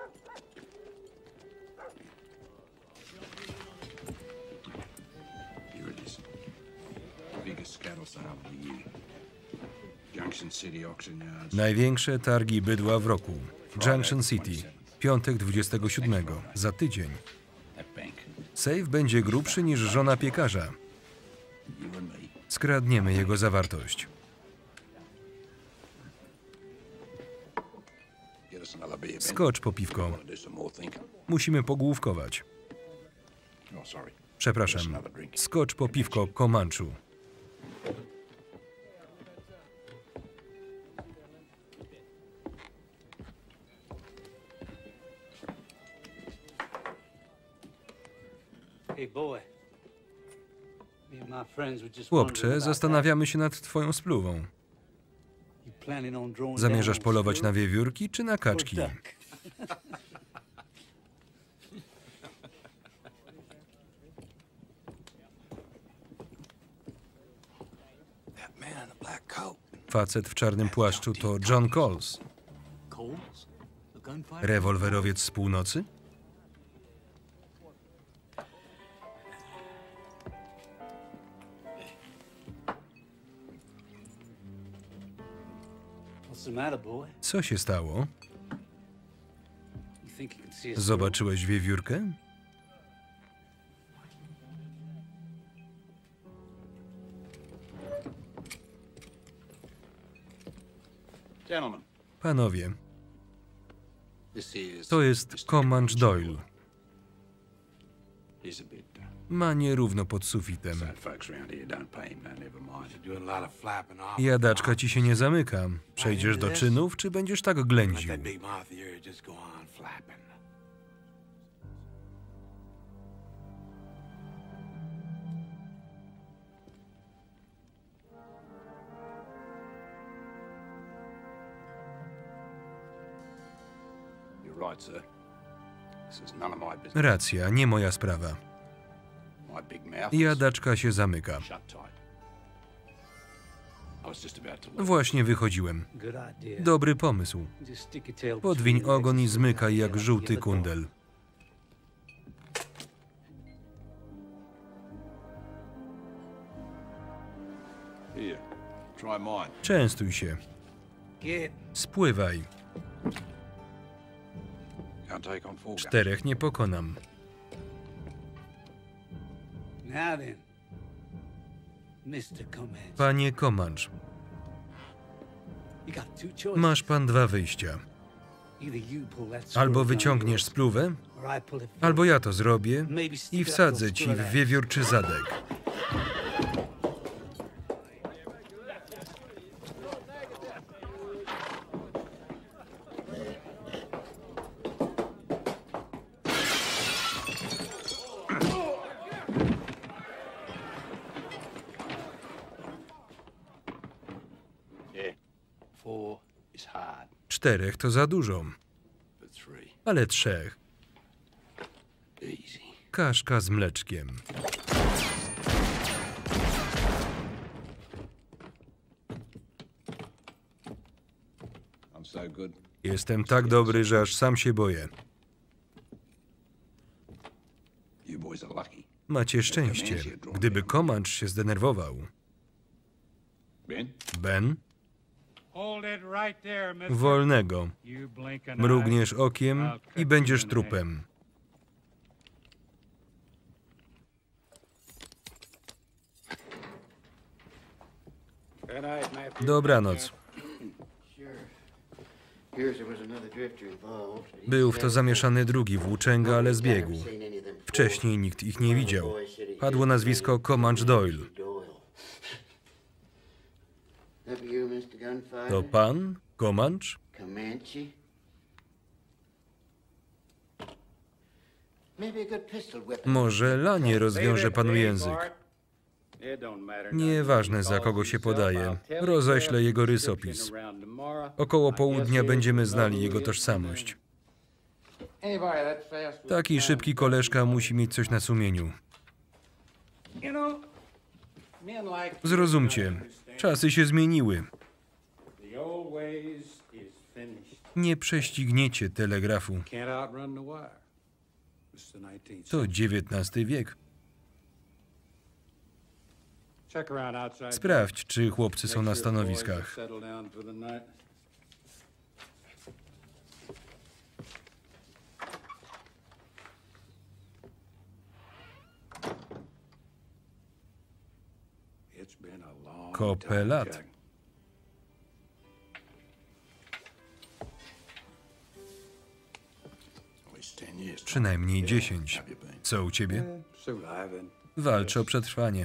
Największe targi bydła w roku. Junction City. Piątek dwudziestego siódmego. Za tydzień. Sejf będzie grubszy niż żona piekarza. Skradniemy jego zawartość. Skocz po piwko. Want to do some more thinking? Musimy pogłówkować. Oh, sorry. Przepraszam. Skocz po piwko, Comanchu. Chłopcze, zastanawiamy się nad twoją spluwą. Zamierzasz polować na wiewiórki czy na kaczki? That man in the black coat. Facet w czarnym płaszczu to John Coles. Rewolwerowiec z północy? Co się stało? Zobaczyłeś wiewiórkę? Gentlemen, Panowie, this is... to jest Comanche Doyle. He's a bit... uh, Ma nierówno pod sufitem. Sad folks around here don't pay him, no, never mind. Doing a lot of flapping off. Jadaczka ci się nie zamyka. Przejdziesz do czynów, czy będziesz tak ględził? That big mouth of yours just go on flapping. You're right, sir. This is none of my business. Racja, nie moja sprawa. My big mouth is Jadaczka się zamyka. shut tight. I was just about to leave. Właśnie wychodziłem. Dobry pomysł. Podwiń ogon i zmykaj jak żółty kundel. Here, try mine. Częstuj się. Spływaj. Can't take on four guys. Czterech nie pokonam. Now then, mister Comanche, Panie Comanche, you got two choices. masz pan dwa wyjścia. Either you pull that screw Albo down wyciągniesz spluwę, or I pull it forward. albo ja to zrobię Maybe stick i it up wsadzę those ci screw w ass. wiewiórczy zadek. Yeah. Four is hard, Czterech to za dużo, but three, ale trzech. easy. Kaszka z mleczkiem. I'm so good. Jestem tak dobry, że aż sam się boję. You boys are lucky. Macie szczęście. Gdyby Comanche się zdenerwował. Ben? Ben? Hold it right there, mister. Wolnego. You blink an eye. Mrugniesz okiem i będziesz trupem. Good night, Matthew. Dobranoc. Here's there was another drifter involved. Był w to zamieszany drugi włóczęga, ale zbiegł. Wcześniej nikt ich nie widział. Padło nazwisko Comanche Doyle. That you, mister Gunfighter? To pan? Comanche? Comanche? Maybe a good pistol weapon. Może lanie rozwiąże panu język. Nieważne, za kogo się podaje. Roześlę jego rysopis. Około południa będziemy znali jego tożsamość. Taki szybki koleżka musi mieć coś na sumieniu. Zrozumcie, czasy się zmieniły. Nie prześcigniecie telegrafu. To dziewiętnasty wiek. Sprawdź, czy chłopcy są na stanowiskach. Kopę lat. Przynajmniej dziesięć. Co u ciebie? Walczę o przetrwanie.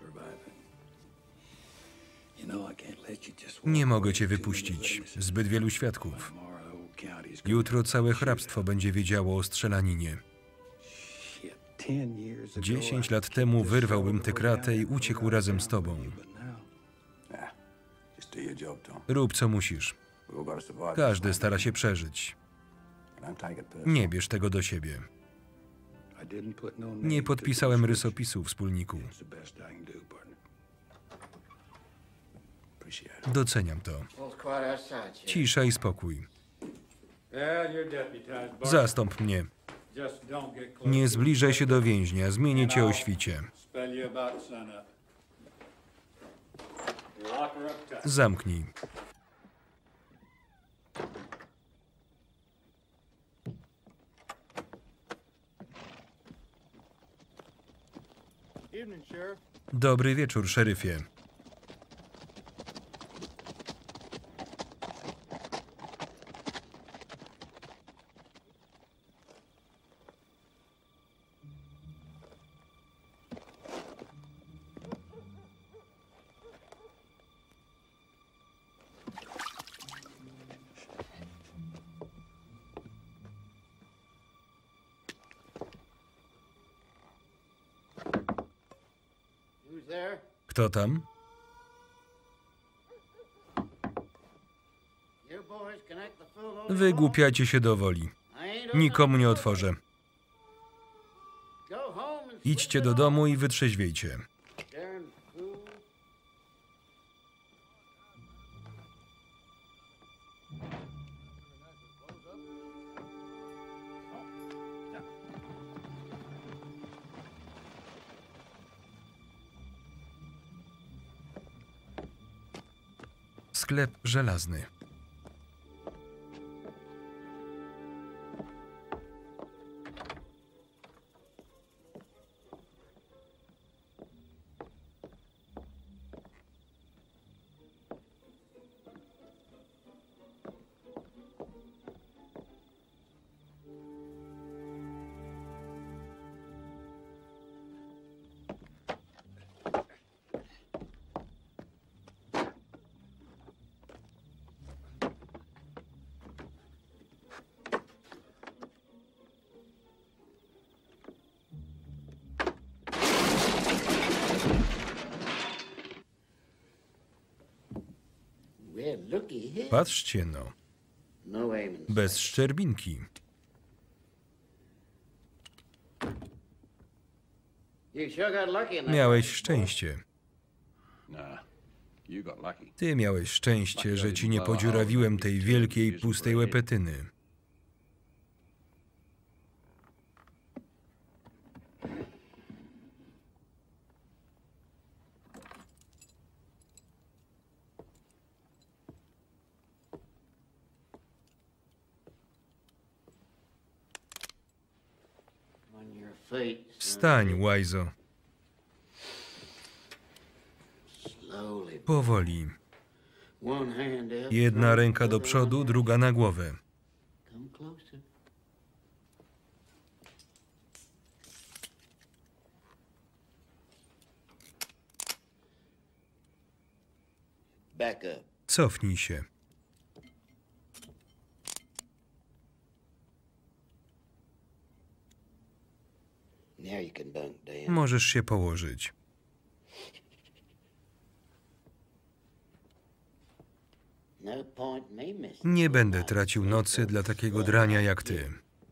Nie mogę cię wypuścić. Zbyt wielu świadków. Jutro całe hrabstwo będzie wiedziało o strzelaninie. Dziesięć lat temu wyrwałbym tę kratę i uciekł razem z tobą. Rób co musisz. Każdy stara się przeżyć. Nie bierz tego do siebie. Nie podpisałem rysopisu, wspólniku. Doceniam to. Cisza i spokój. Zastąp mnie. Nie zbliżaj się do więźnia, zmienię cię o świcie. Zamknij. Dobry wieczór, szeryfie. Kto tam? Wygłupiacie się do woli. Nikomu nie otworzę. Idźcie do domu i wytrzeźwiejcie. Sklep żelazny. Patrzcie no. Bez szczerbinki. Miałeś szczęście. Ty miałeś szczęście, że ci nie podziurawiłem tej wielkiej, pustej łepetyny. Wstań, łajzo. Powoli. Jedna ręka do przodu, druga na głowę. Cofnij się. Możesz się położyć. Nie będę tracił nocy dla takiego drania jak ty.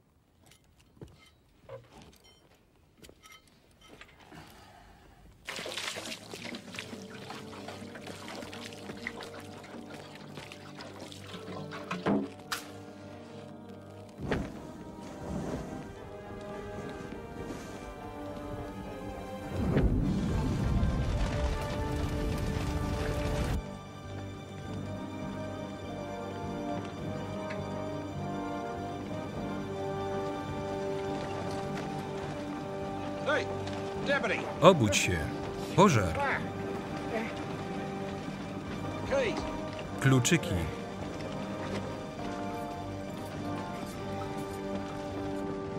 Obudź się. Pożar. Kluczyki.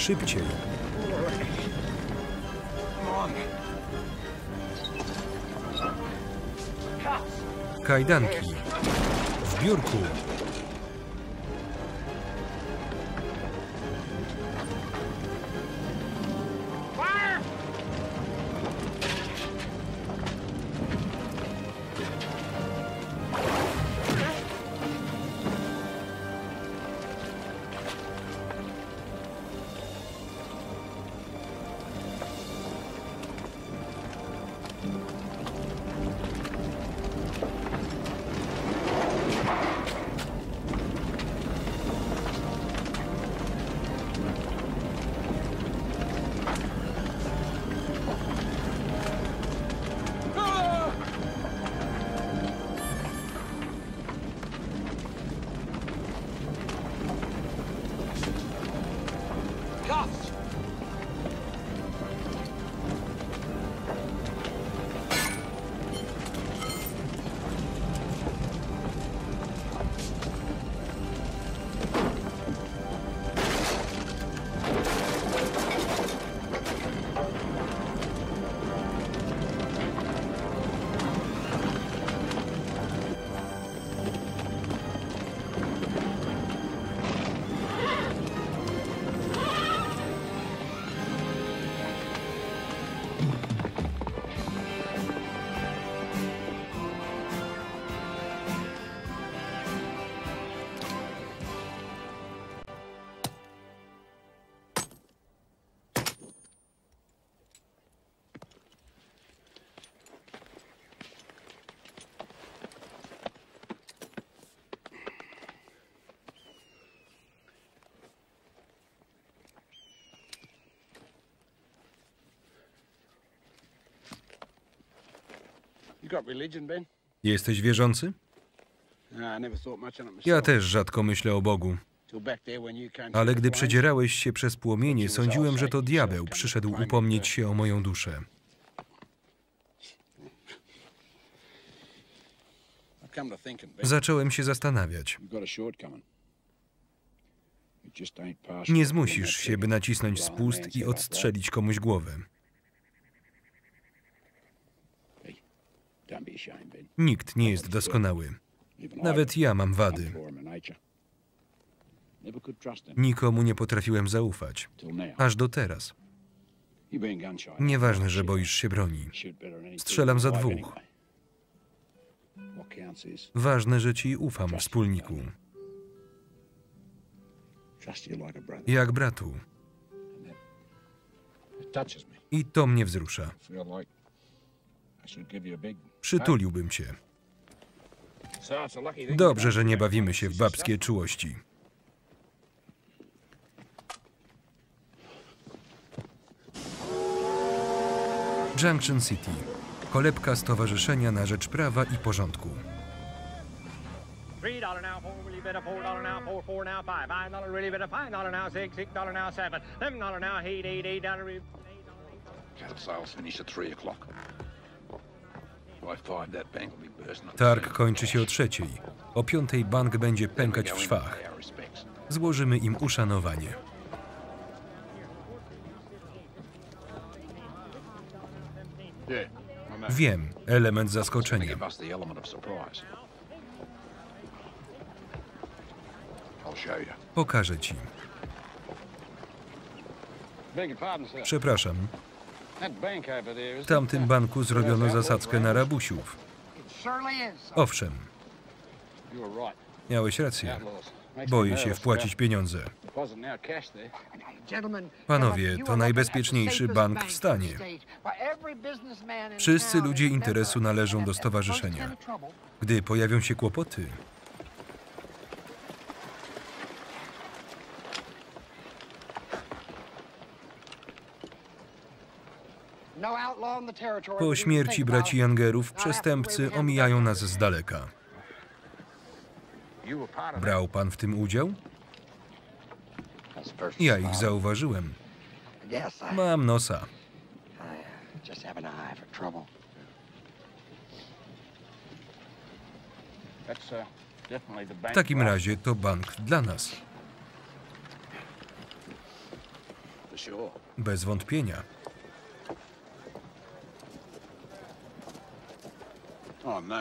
Szybciej. Kajdanki. W biurku. You got religion, Ben? Jesteś wierzący? No, I never thought much on it myself. Ja też rzadko myślę o Bogu. Till back there when you came Ale through gdy the flames. przedzierałeś się przez płomienie, sądziłem, że to diabeł przyszedł upomnieć się o moją duszę. I've come to thinking, Ben. Zacząłem się zastanawiać. You've got a shortcoming. It just ain't partial. Nie zmusisz się, by nacisnąć spust i odstrzelić komuś głowę. Hey, don't be ashamed, Ben. Nikt nie jest doskonały. Even I Nawet ja mam come wady. for him in nature. Never could trust him Nikomu nie potrafiłem zaufać. till now. Aż do teraz. You being gun shy. Nieważne, że boisz się broni. Shoot better than any Strzelam za two in dwóch. life anyway. What counts is Ważne, że ci ufam, wspólniku. trust you like a brother. Jak bratu. It touches me. I to mnie wzrusza. I feel like I should give you a big. Przytuliłbym cię. So it's a lucky thing. Dobrze, że nie bawimy się w babskie czułości. Junction City. Kolebka Stowarzyszenia na Rzecz Prawa i Porządku. Three dollar now, four really better, four dollar now, four, four now, five, five dollar really better, five dollar now, six, six dollar now, seven, seven dollar now, eight, eight, eight dollar, eight dollar. Cattle sales finish at three o'clock. By five, that bank will be bursting up. Targ kończy się o trzeciej. O piątej bank będzie pękać w szwach. Pay our respects. Złożymy im uszanowanie. Yeah, I know. Wiem, element Gonna zaskoczenia. give us the element of surprise. I'll show you. Pokażę ci. Beg your pardon, sir. Przepraszam. That bank over there is. W tamtym banku zrobiono zasadzkę na rabusiów. It certainly is. Owszem, You were right. miałeś rację. Outlaws. Makes Boję me się nervous, wpłacić pieniądze. sir. Deposit now cash there. Panowie, to najbezpieczniejszy bank w stanie. Wszyscy ludzie interesu należą do stowarzyszenia. Gdy pojawią się kłopoty, po śmierci braci Youngerów przestępcy omijają nas z daleka. You were part of that. Brał pan w tym udział? That's the first Ja spot. ich zauważyłem. Yes, I Mam nosa. I just have an eye for trouble. That's uh, definitely the W bank. takim for us. razie to bank dla nas. Sure. Bez wątpienia. Oh, no.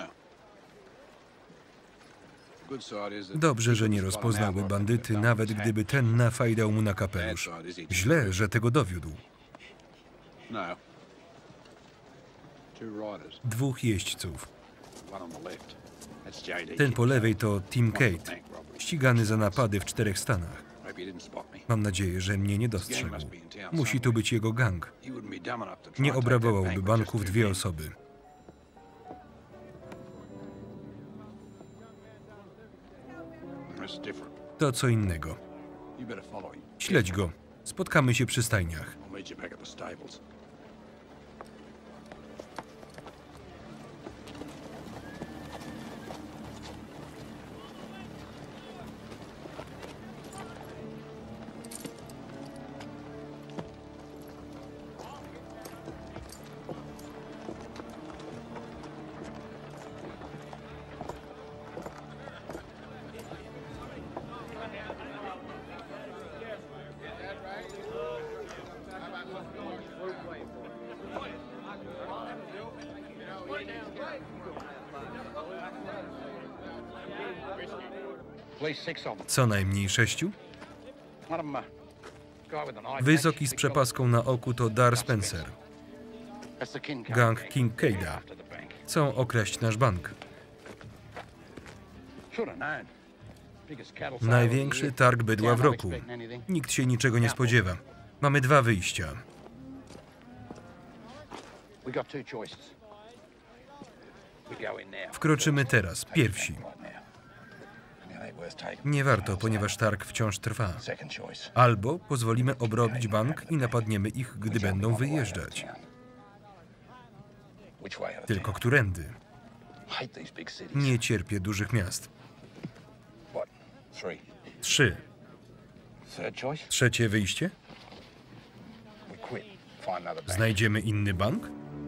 Good side is that Dobrze, że nie he was rozpoznały spotted out bandyty, by nawet the gdyby ten nafajdał mu na kapelusz. Źle, że tego dowiódł. No. Two riders. Dwóch jeźdźców. One on the left. That's J D. Ten po lewej to Tim Kate, ścigany za napady w czterech stanach. Maybe he didn't spot me. Mam nadzieję, że mnie nie dostrzegł. Musi tu być jego gang. He wouldn't be dumb enough to try Nie and take that obrabowałby bank with banków just dwie two men. osoby. That's different. To co innego. You better follow him. Śledź go. Spotkamy się przy stajniach. I'll meet you back at the stables. Co najmniej sześciu? Wysoki z przepaską na oku to Dar Spencer. Gang Kincaida. Chcą okraść nasz bank. Największy targ bydła w roku. Nikt się niczego nie spodziewa. Mamy dwa wyjścia. Wkroczymy teraz, pierwsi. Nie warto, ponieważ targ wciąż trwa. Albo pozwolimy obrobić bank i napadniemy ich, gdy będą wyjeżdżać. Tylko którędy? Nie cierpię dużych miast. Trzy. Trzecie wyjście? Znajdziemy inny bank?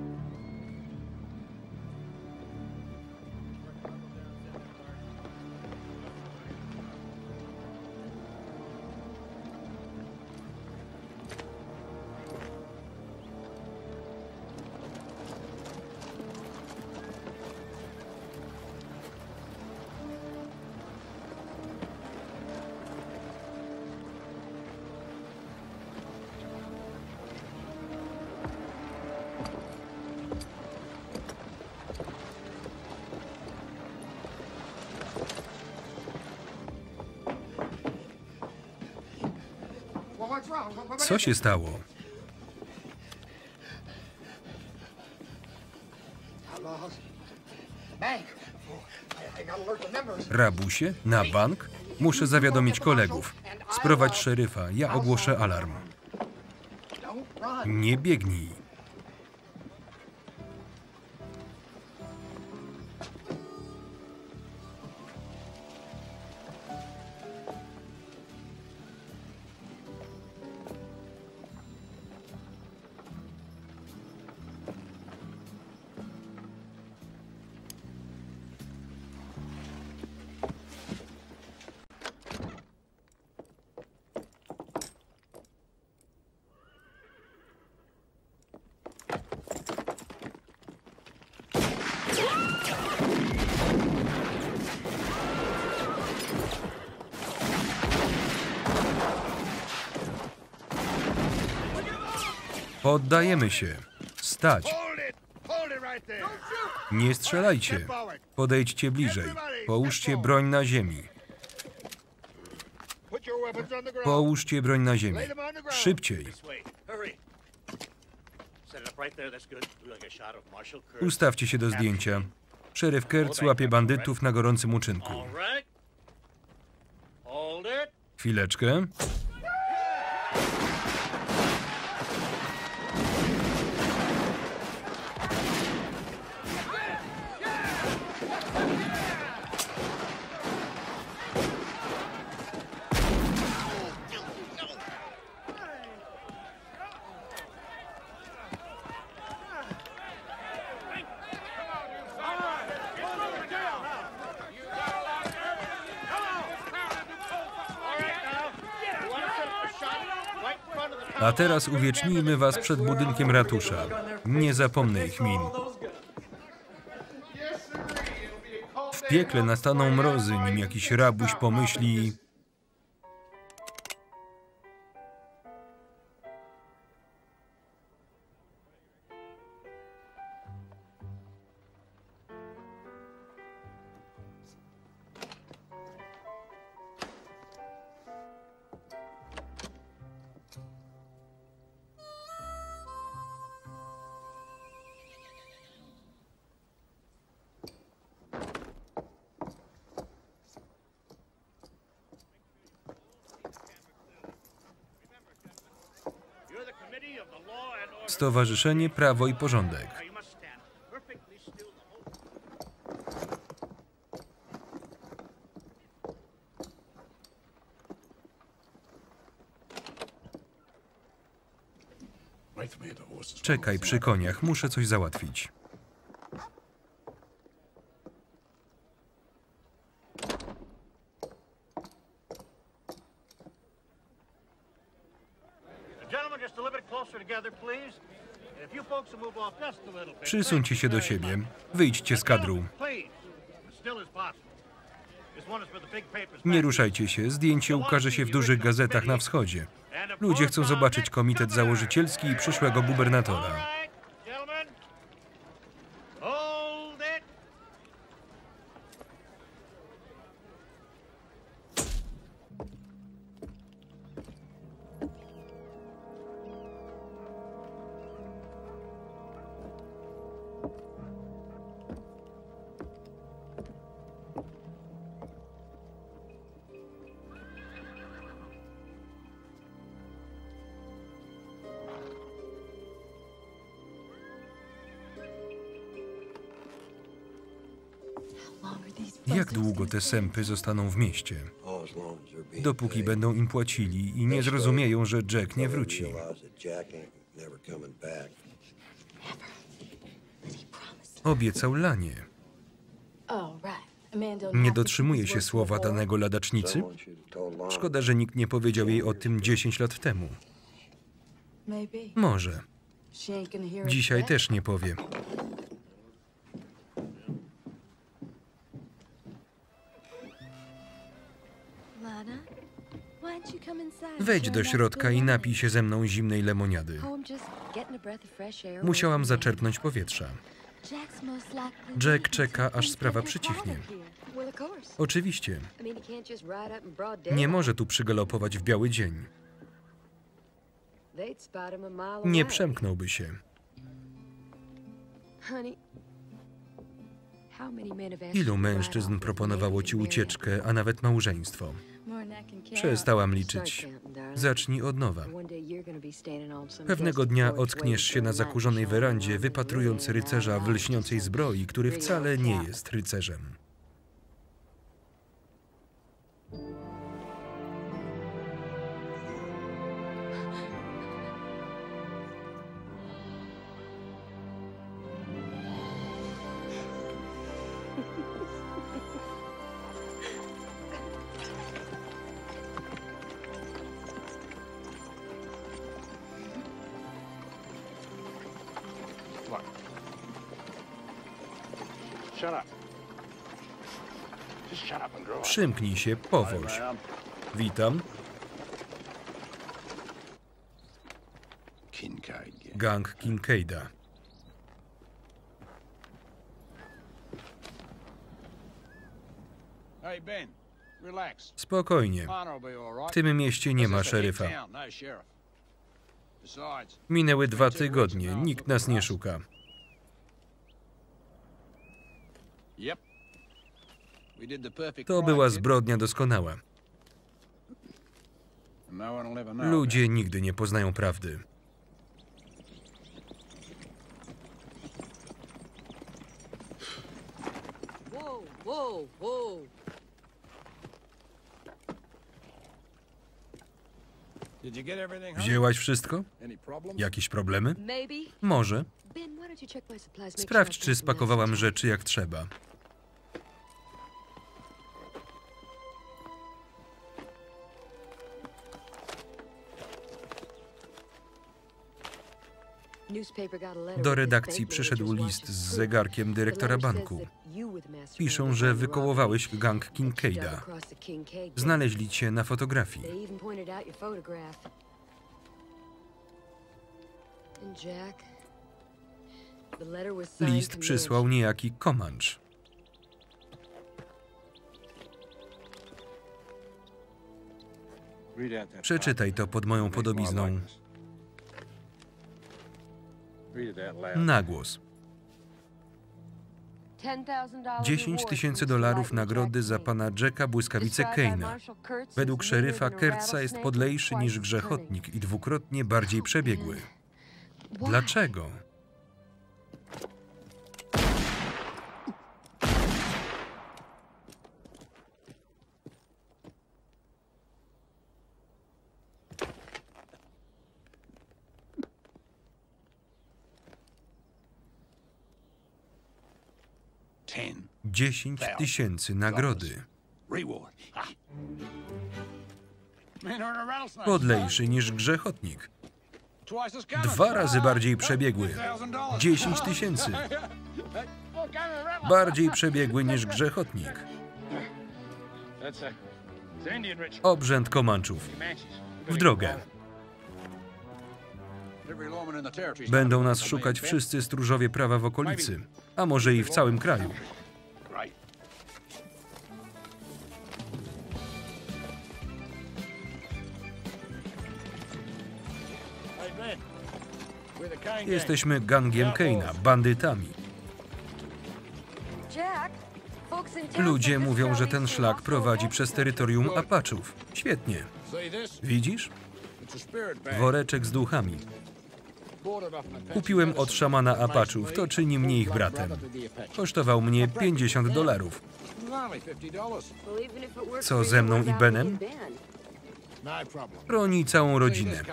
Co się stało? Rabusie? Na bank? Muszę zawiadomić kolegów. Sprowadź szeryfa, ja ogłoszę alarm. Nie biegnij. Poddajemy się. Stać. Nie strzelajcie. Podejdźcie bliżej. Połóżcie broń na ziemi. Połóżcie broń na ziemi. Szybciej. Ustawcie się do zdjęcia. Szeryf Kurtz łapie bandytów na gorącym uczynku. Chwileczkę. A teraz uwiecznijmy was przed budynkiem ratusza. Nie zapomnę ich min. W piekle nastaną mrozy, nim jakiś rabuś pomyśli... Stowarzyszenie Prawo i Porządek. Czekaj przy koniach, muszę coś załatwić. Przysuńcie się do siebie. Wyjdźcie z kadru. Nie ruszajcie się. Zdjęcie ukaże się w dużych gazetach na wschodzie. Ludzie chcą zobaczyć komitet założycielski i przyszłego gubernatora. Jak długo te sępy zostaną w mieście? Dopóki będą im płacili i nie zrozumieją, że Jack nie wróci. Obiecał Lanie. Nie dotrzymuje się słowa danego ladacznicy? Szkoda, że nikt nie powiedział jej o tym dziesięć lat temu. Może. Dzisiaj też nie powie. Wejdź do środka i napij się ze mną zimnej lemoniady. Musiałam zaczerpnąć powietrza. Jack czeka, aż sprawa przycichnie. Oczywiście. Nie może tu przygalopować w biały dzień. Nie przemknąłby się. Ilu mężczyzn proponowało ci ucieczkę, a nawet małżeństwo? Przestałam liczyć. Zacznij od nowa. Pewnego dnia ockniesz się na zakurzonej werandzie, wypatrując rycerza w lśniącej zbroi, który wcale nie jest rycerzem. Przymknij się, powolź. Witam. Gang Kincaida. Spokojnie. W tym mieście nie ma szeryfa. Minęły dwa tygodnie, nikt nas nie szuka. To była zbrodnia doskonała. Ludzie nigdy nie poznają prawdy. Wzięłaś wszystko? Jakieś problemy? Może. Sprawdź, czy spakowałam rzeczy jak trzeba. Do redakcji przyszedł list z zegarkiem dyrektora banku. Piszą, że wykołowałeś gang Kincaida. Znaleźli cię na fotografii. List przysłał niejaki Comanche. Przeczytaj to pod moją podobizną. Na głos. dziesięć tysięcy dolarów nagrody za pana Jacka Błyskawice Kane'a. Według szeryfa Kurtza jest podlejszy niż grzechotnik i dwukrotnie bardziej przebiegły. Dlaczego? Dziesięć tysięcy nagrody. Podlejszy niż grzechotnik. Dwa razy bardziej przebiegły. Dziesięć tysięcy. Bardziej przebiegły niż grzechotnik. Obrzęd Komanczów. W drogę. Będą nas szukać wszyscy stróżowie prawa w okolicy, a może i w całym kraju. Jesteśmy gangiem Kane'a, bandytami. Ludzie mówią, że ten szlak prowadzi przez terytorium Apachów. Świetnie. Widzisz? Woreczek z duchami. Kupiłem od szamana Apachów, to czyni mnie ich bratem. Kosztował mnie pięćdziesiąt dolarów. Co ze mną i Benem? Chroni całą rodzinę.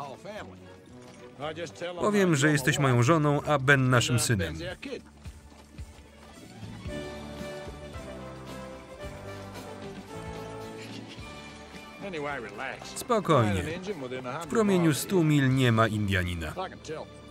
Powiem, że jesteś moją żoną, a Ben naszym synem. Spokojnie. W promieniu stu mil nie ma Indianina.